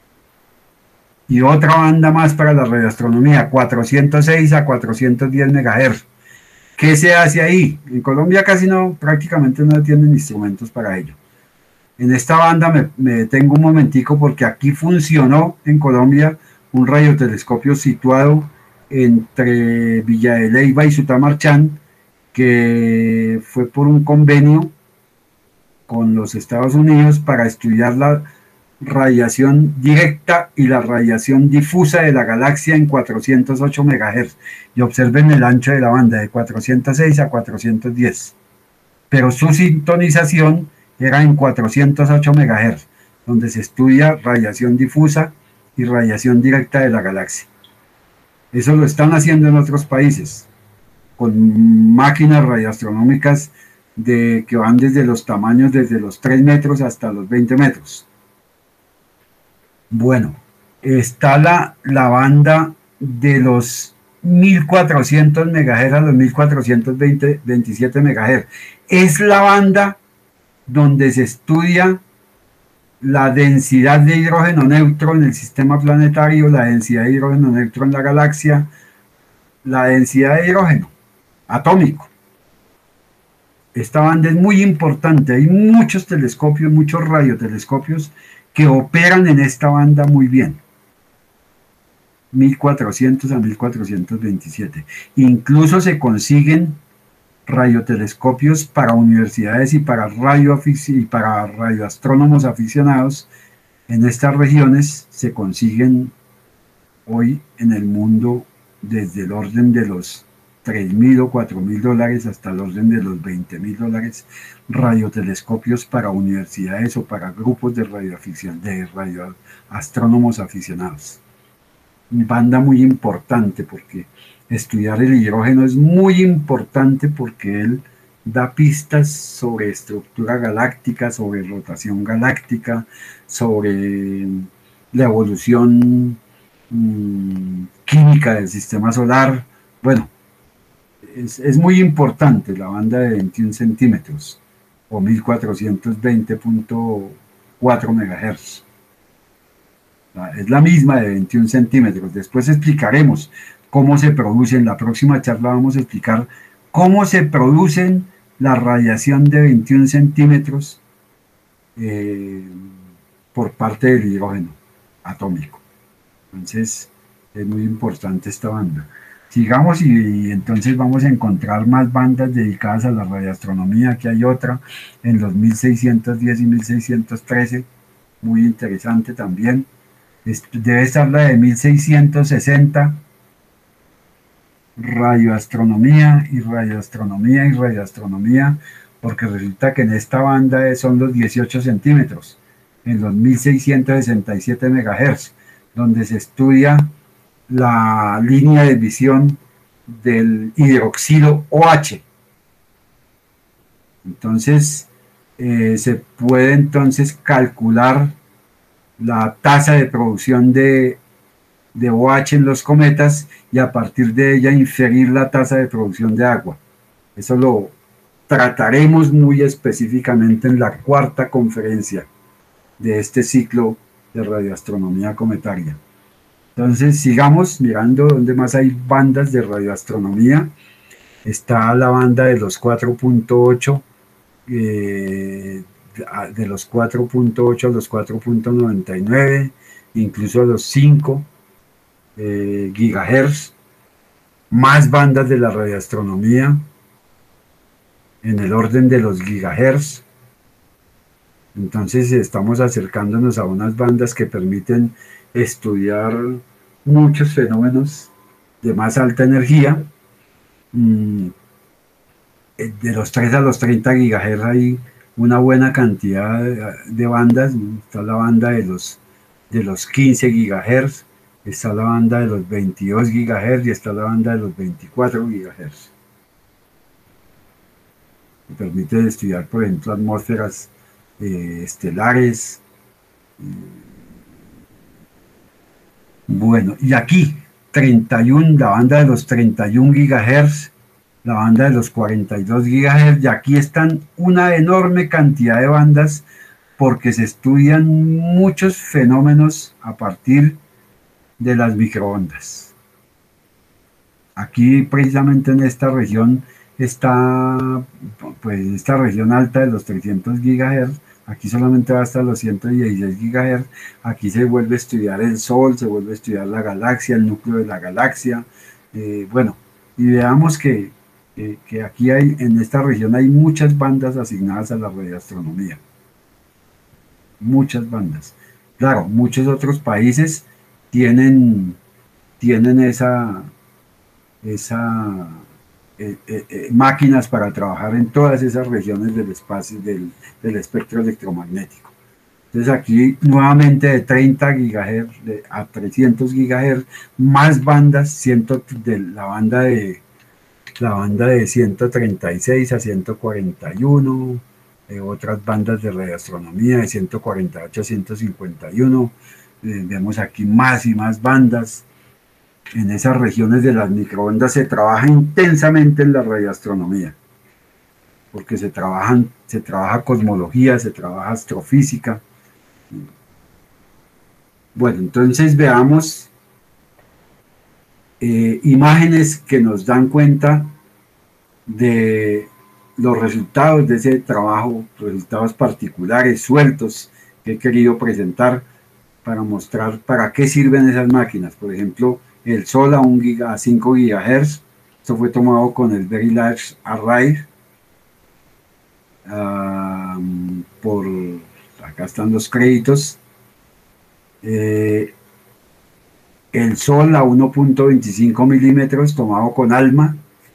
Y otra banda más para la radioastronomía, cuatrocientos seis a cuatrocientos diez megahertz. ¿Qué se hace ahí? En Colombia casi no, prácticamente no tienen instrumentos para ello. En esta banda me, me detengo un momentico porque aquí funcionó en Colombia un radiotelescopio situado entre Villa de Leyva y Sutamarchán, que fue por un convenio con los Estados Unidos para estudiar la radiación directa y la radiación difusa de la galaxia en cuatrocientos ocho megahertz. Y observen el ancho de la banda de cuatrocientos seis a cuatrocientos diez. Pero su sintonización era en cuatrocientos ocho megahertz, donde se estudia radiación difusa y radiación directa de la galaxia. Eso lo están haciendo en otros países, con máquinas radioastronómicas de, que van desde los tamaños, desde los tres metros hasta los veinte metros. Bueno, está la, la banda de los mil cuatrocientos megahertz a los mil cuatrocientos veintisiete megahertz. Es la banda donde se estudia la densidad de hidrógeno neutro en el sistema planetario, la densidad de hidrógeno neutro en la galaxia, la densidad de hidrógeno atómico. Esta banda es muy importante, hay muchos telescopios, muchos radiotelescopios que operan en esta banda muy bien. mil cuatrocientos a mil cuatrocientos veintisiete. Incluso se consiguen radiotelescopios para universidades y para, radio y para radioastrónomos aficionados. En estas regiones se consiguen hoy en el mundo desde el orden de los tres mil o cuatro mil dólares hasta el orden de los veinte mil dólares radiotelescopios para universidades o para grupos de radioafición, de radioastrónomos aficionados. Banda muy importante porque estudiar el hidrógeno es muy importante porque él da pistas sobre estructura galáctica, sobre rotación galáctica, sobre la evolución mmm, química del sistema solar. Bueno, es, es muy importante la banda de veintiún centímetros o mil cuatrocientos veinte punto cuatro megahertz. Es la misma de veintiún centímetros. Después explicaremos cómo se produce. En la próxima charla vamos a explicar cómo se producen la radiación de veintiún centímetros eh, por parte del hidrógeno atómico. Entonces es muy importante esta banda. Sigamos y, y entonces vamos a encontrar más bandas dedicadas a la radioastronomía. Aquí hay otra en los mil seiscientos diez y mil seiscientos trece, muy interesante también. Debe estar la de mil seiscientos sesenta, radioastronomía y radioastronomía y radioastronomía, porque resulta que en esta banda son los dieciocho centímetros, en los mil seiscientos sesenta y siete megahertz, donde se estudia la línea de visión del hidroxilo OH. Entonces, eh, se puede entonces calcular la tasa de producción de, de OH en los cometas y a partir de ella inferir la tasa de producción de agua. Eso lo trataremos muy específicamente en la cuarta conferencia de este ciclo de radioastronomía cometaria. Entonces sigamos mirando dónde más hay bandas de radioastronomía. Está la banda de los cuatro punto ocho, eh, de los cuatro punto ocho a los cuatro punto noventa y nueve, incluso a los cinco eh, gigahertz, más bandas de la radioastronomía en el orden de los gigahertz. Entonces estamos acercándonos a unas bandas que permiten estudiar muchos fenómenos de más alta energía. De los tres a los treinta gigahertz hay una buena cantidad de, de bandas. Está la banda de los, de los quince gigahertz, está la banda de los veintidós gigahertz y está la banda de los veinticuatro gigahertz. Que permite estudiar, por ejemplo, atmósferas eh, estelares. Bueno, y aquí treinta y uno, la banda de los treinta y un gigahertz, la banda de los cuarenta y dos gigahertz, y aquí están una enorme cantidad de bandas porque se estudian muchos fenómenos a partir de las microondas. Aquí precisamente en esta región está, pues esta región alta de los trescientos gigahertz, aquí solamente va hasta los ciento dieciséis gigahertz, aquí se vuelve a estudiar el Sol, se vuelve a estudiar la galaxia, el núcleo de la galaxia, eh, bueno, y veamos que Que, que aquí hay, en esta región hay muchas bandas asignadas a la radioastronomía, muchas bandas. Claro, muchos otros países tienen, tienen esa, esa eh, eh, eh, máquinas para trabajar en todas esas regiones del espacio, del, del espectro electromagnético. Entonces aquí nuevamente de treinta gigahertz de, a trescientos gigahertz, más bandas, ciento, de la banda de la banda de ciento treinta y seis a ciento cuarenta y uno, eh, otras bandas de radioastronomía de ciento cuarenta y ocho a ciento cincuenta y uno, eh, vemos aquí más y más bandas. En esas regiones de las microondas se trabaja intensamente en la radioastronomía, porque se, trabajan, se trabaja cosmología, se trabaja astrofísica. Bueno, entonces veamos eh, imágenes que nos dan cuenta de los resultados de ese trabajo, resultados particulares, sueltos, que he querido presentar para mostrar para qué sirven esas máquinas. Por ejemplo, el Sol a, un giga, a cinco gigahertz, esto fue tomado con el Very Large Array, um, por, acá están los créditos, eh, el Sol a uno punto veinticinco milímetros, tomado con ALMA,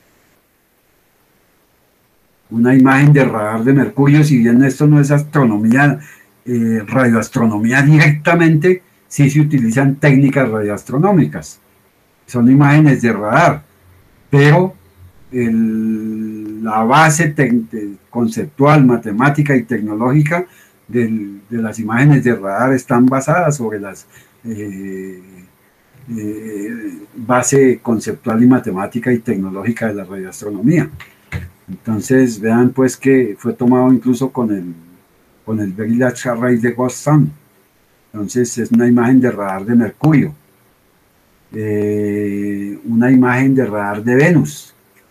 una imagen de radar de mercurio. Si bien esto no es astronomía, eh, radioastronomía directamente, sí se utilizan técnicas radioastronómicas, son imágenes de radar, pero el, la base conceptual, matemática y tecnológica del, de las imágenes de radar están basadas sobre las eh, eh, base conceptual y matemática y tecnológica de la radioastronomía. Entonces vean pues que fue tomado incluso con el con el Very Large Array de Ghost Sun. Entonces es una imagen de radar de Mercurio, eh, una imagen de radar de Venus.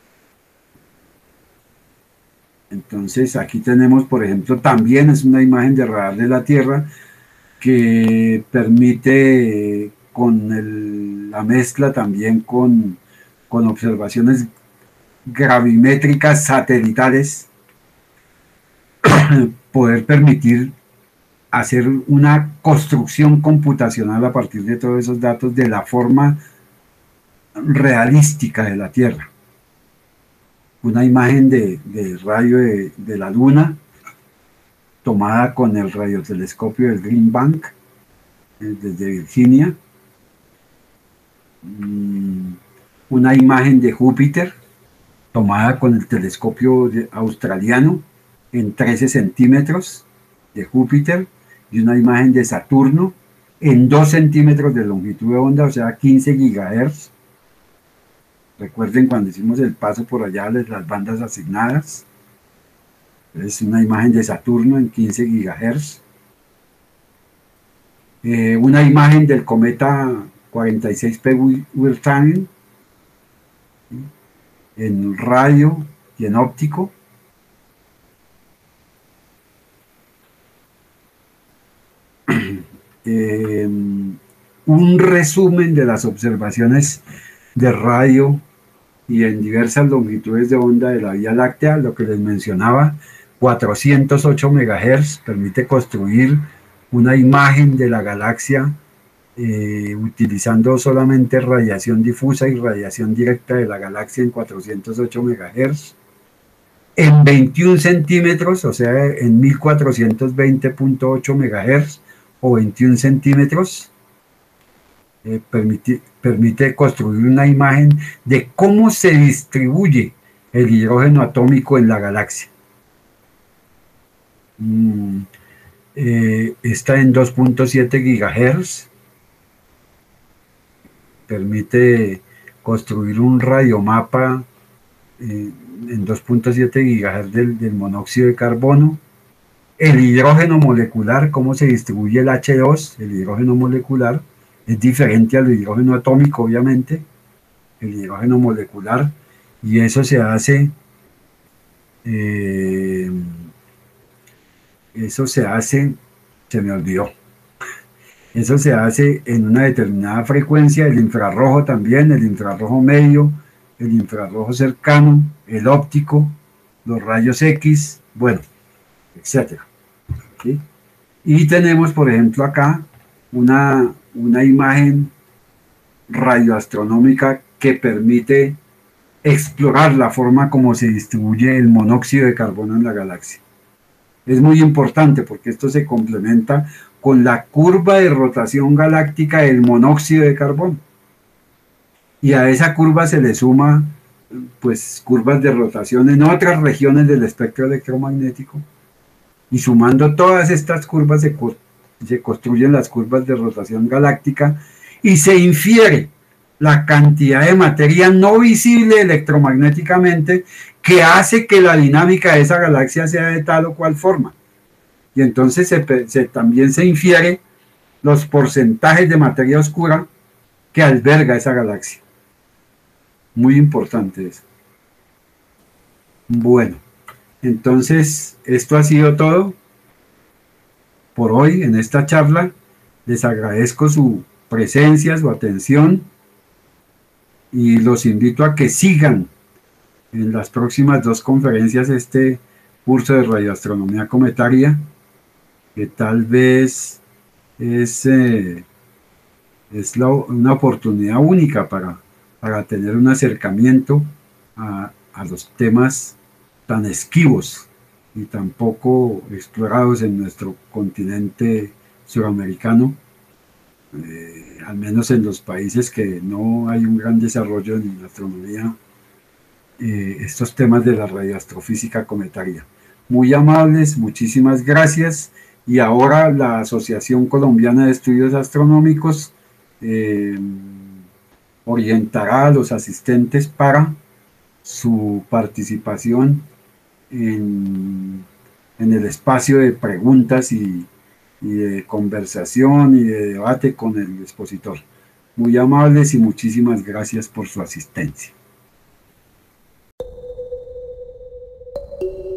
Entonces aquí tenemos, por ejemplo, también es una imagen de radar de la Tierra que permite, con el, la mezcla también con, con observaciones gravimétricas satelitales, poder permitir hacer una construcción computacional a partir de todos esos datos de la forma realística de la Tierra. Una imagen de, de radio de, de la Luna tomada con el radiotelescopio del Green Bank eh, desde Virginia. Mm, una imagen de Júpiter tomada con el telescopio australiano en trece centímetros de Júpiter, y una imagen de Saturno en dos centímetros de longitud de onda, o sea, quince gigahertz. Recuerden cuando hicimos el paso por allá de las bandas asignadas. Es una imagen de Saturno en quince gigahertz. Eh, una imagen del cometa cuarenta y seis P Wirtanen en radio y en óptico. Eh, un resumen de las observaciones de radio y en diversas longitudes de onda de la Vía Láctea, lo que les mencionaba, cuatrocientos ocho megahertz, permite construir una imagen de la galaxia eh, utilizando solamente radiación difusa y radiación directa de la galaxia en cuatrocientos ocho megahertz, en veintiún centímetros, o sea, en mil cuatrocientos veinte punto ocho megahertz, o veintiún centímetros, eh, permite, permite construir una imagen de cómo se distribuye el hidrógeno atómico en la galaxia. Mm, eh, está en dos punto siete gigahertz, permite construir un radiomapa eh, en dos punto siete gigahertz del, del monóxido de carbono. El hidrógeno molecular, cómo se distribuye el hache dos, el hidrógeno molecular, es diferente al hidrógeno atómico, obviamente, el hidrógeno molecular, y eso se hace, eh, eso se hace, se me olvidó, eso se hace en una determinada frecuencia, el infrarrojo también, el infrarrojo medio, el infrarrojo cercano, el óptico, los rayos X, bueno, etcétera. ¿Sí? Y tenemos, por ejemplo, acá una, una imagen radioastronómica que permite explorar la forma como se distribuye el monóxido de carbono en la galaxia. Es muy importante porque esto se complementa con la curva de rotación galáctica del monóxido de carbono. Y a esa curva se le suma pues curvas de rotación en otras regiones del espectro electromagnético, y sumando todas estas curvas se, co se construyen las curvas de rotación galáctica y se infiere la cantidad de materia no visible electromagnéticamente que hace que la dinámica de esa galaxia sea de tal o cual forma. Y entonces se, se, también se infiere los porcentajes de materia oscura que alberga esa galaxia. Muy importante eso. Bueno, entonces esto ha sido todo por hoy en esta charla. Les agradezco su presencia, su atención y los invito a que sigan en las próximas dos conferencias este curso de radioastronomía cometaria, que tal vez es, eh, es la, una oportunidad única para, para tener un acercamiento a, a los temas tan esquivos y tan poco explorados en nuestro continente suramericano, eh, al menos en los países que no hay un gran desarrollo en la astronomía, eh, estos temas de la radioastrofísica cometaria. Muy amables, muchísimas gracias. Y ahora la Asociación Colombiana de Estudios Astronómicos eh, orientará a los asistentes para su participación en, en el espacio de preguntas y, y de conversación y de debate con el expositor. Muy amables y muchísimas gracias por su asistencia.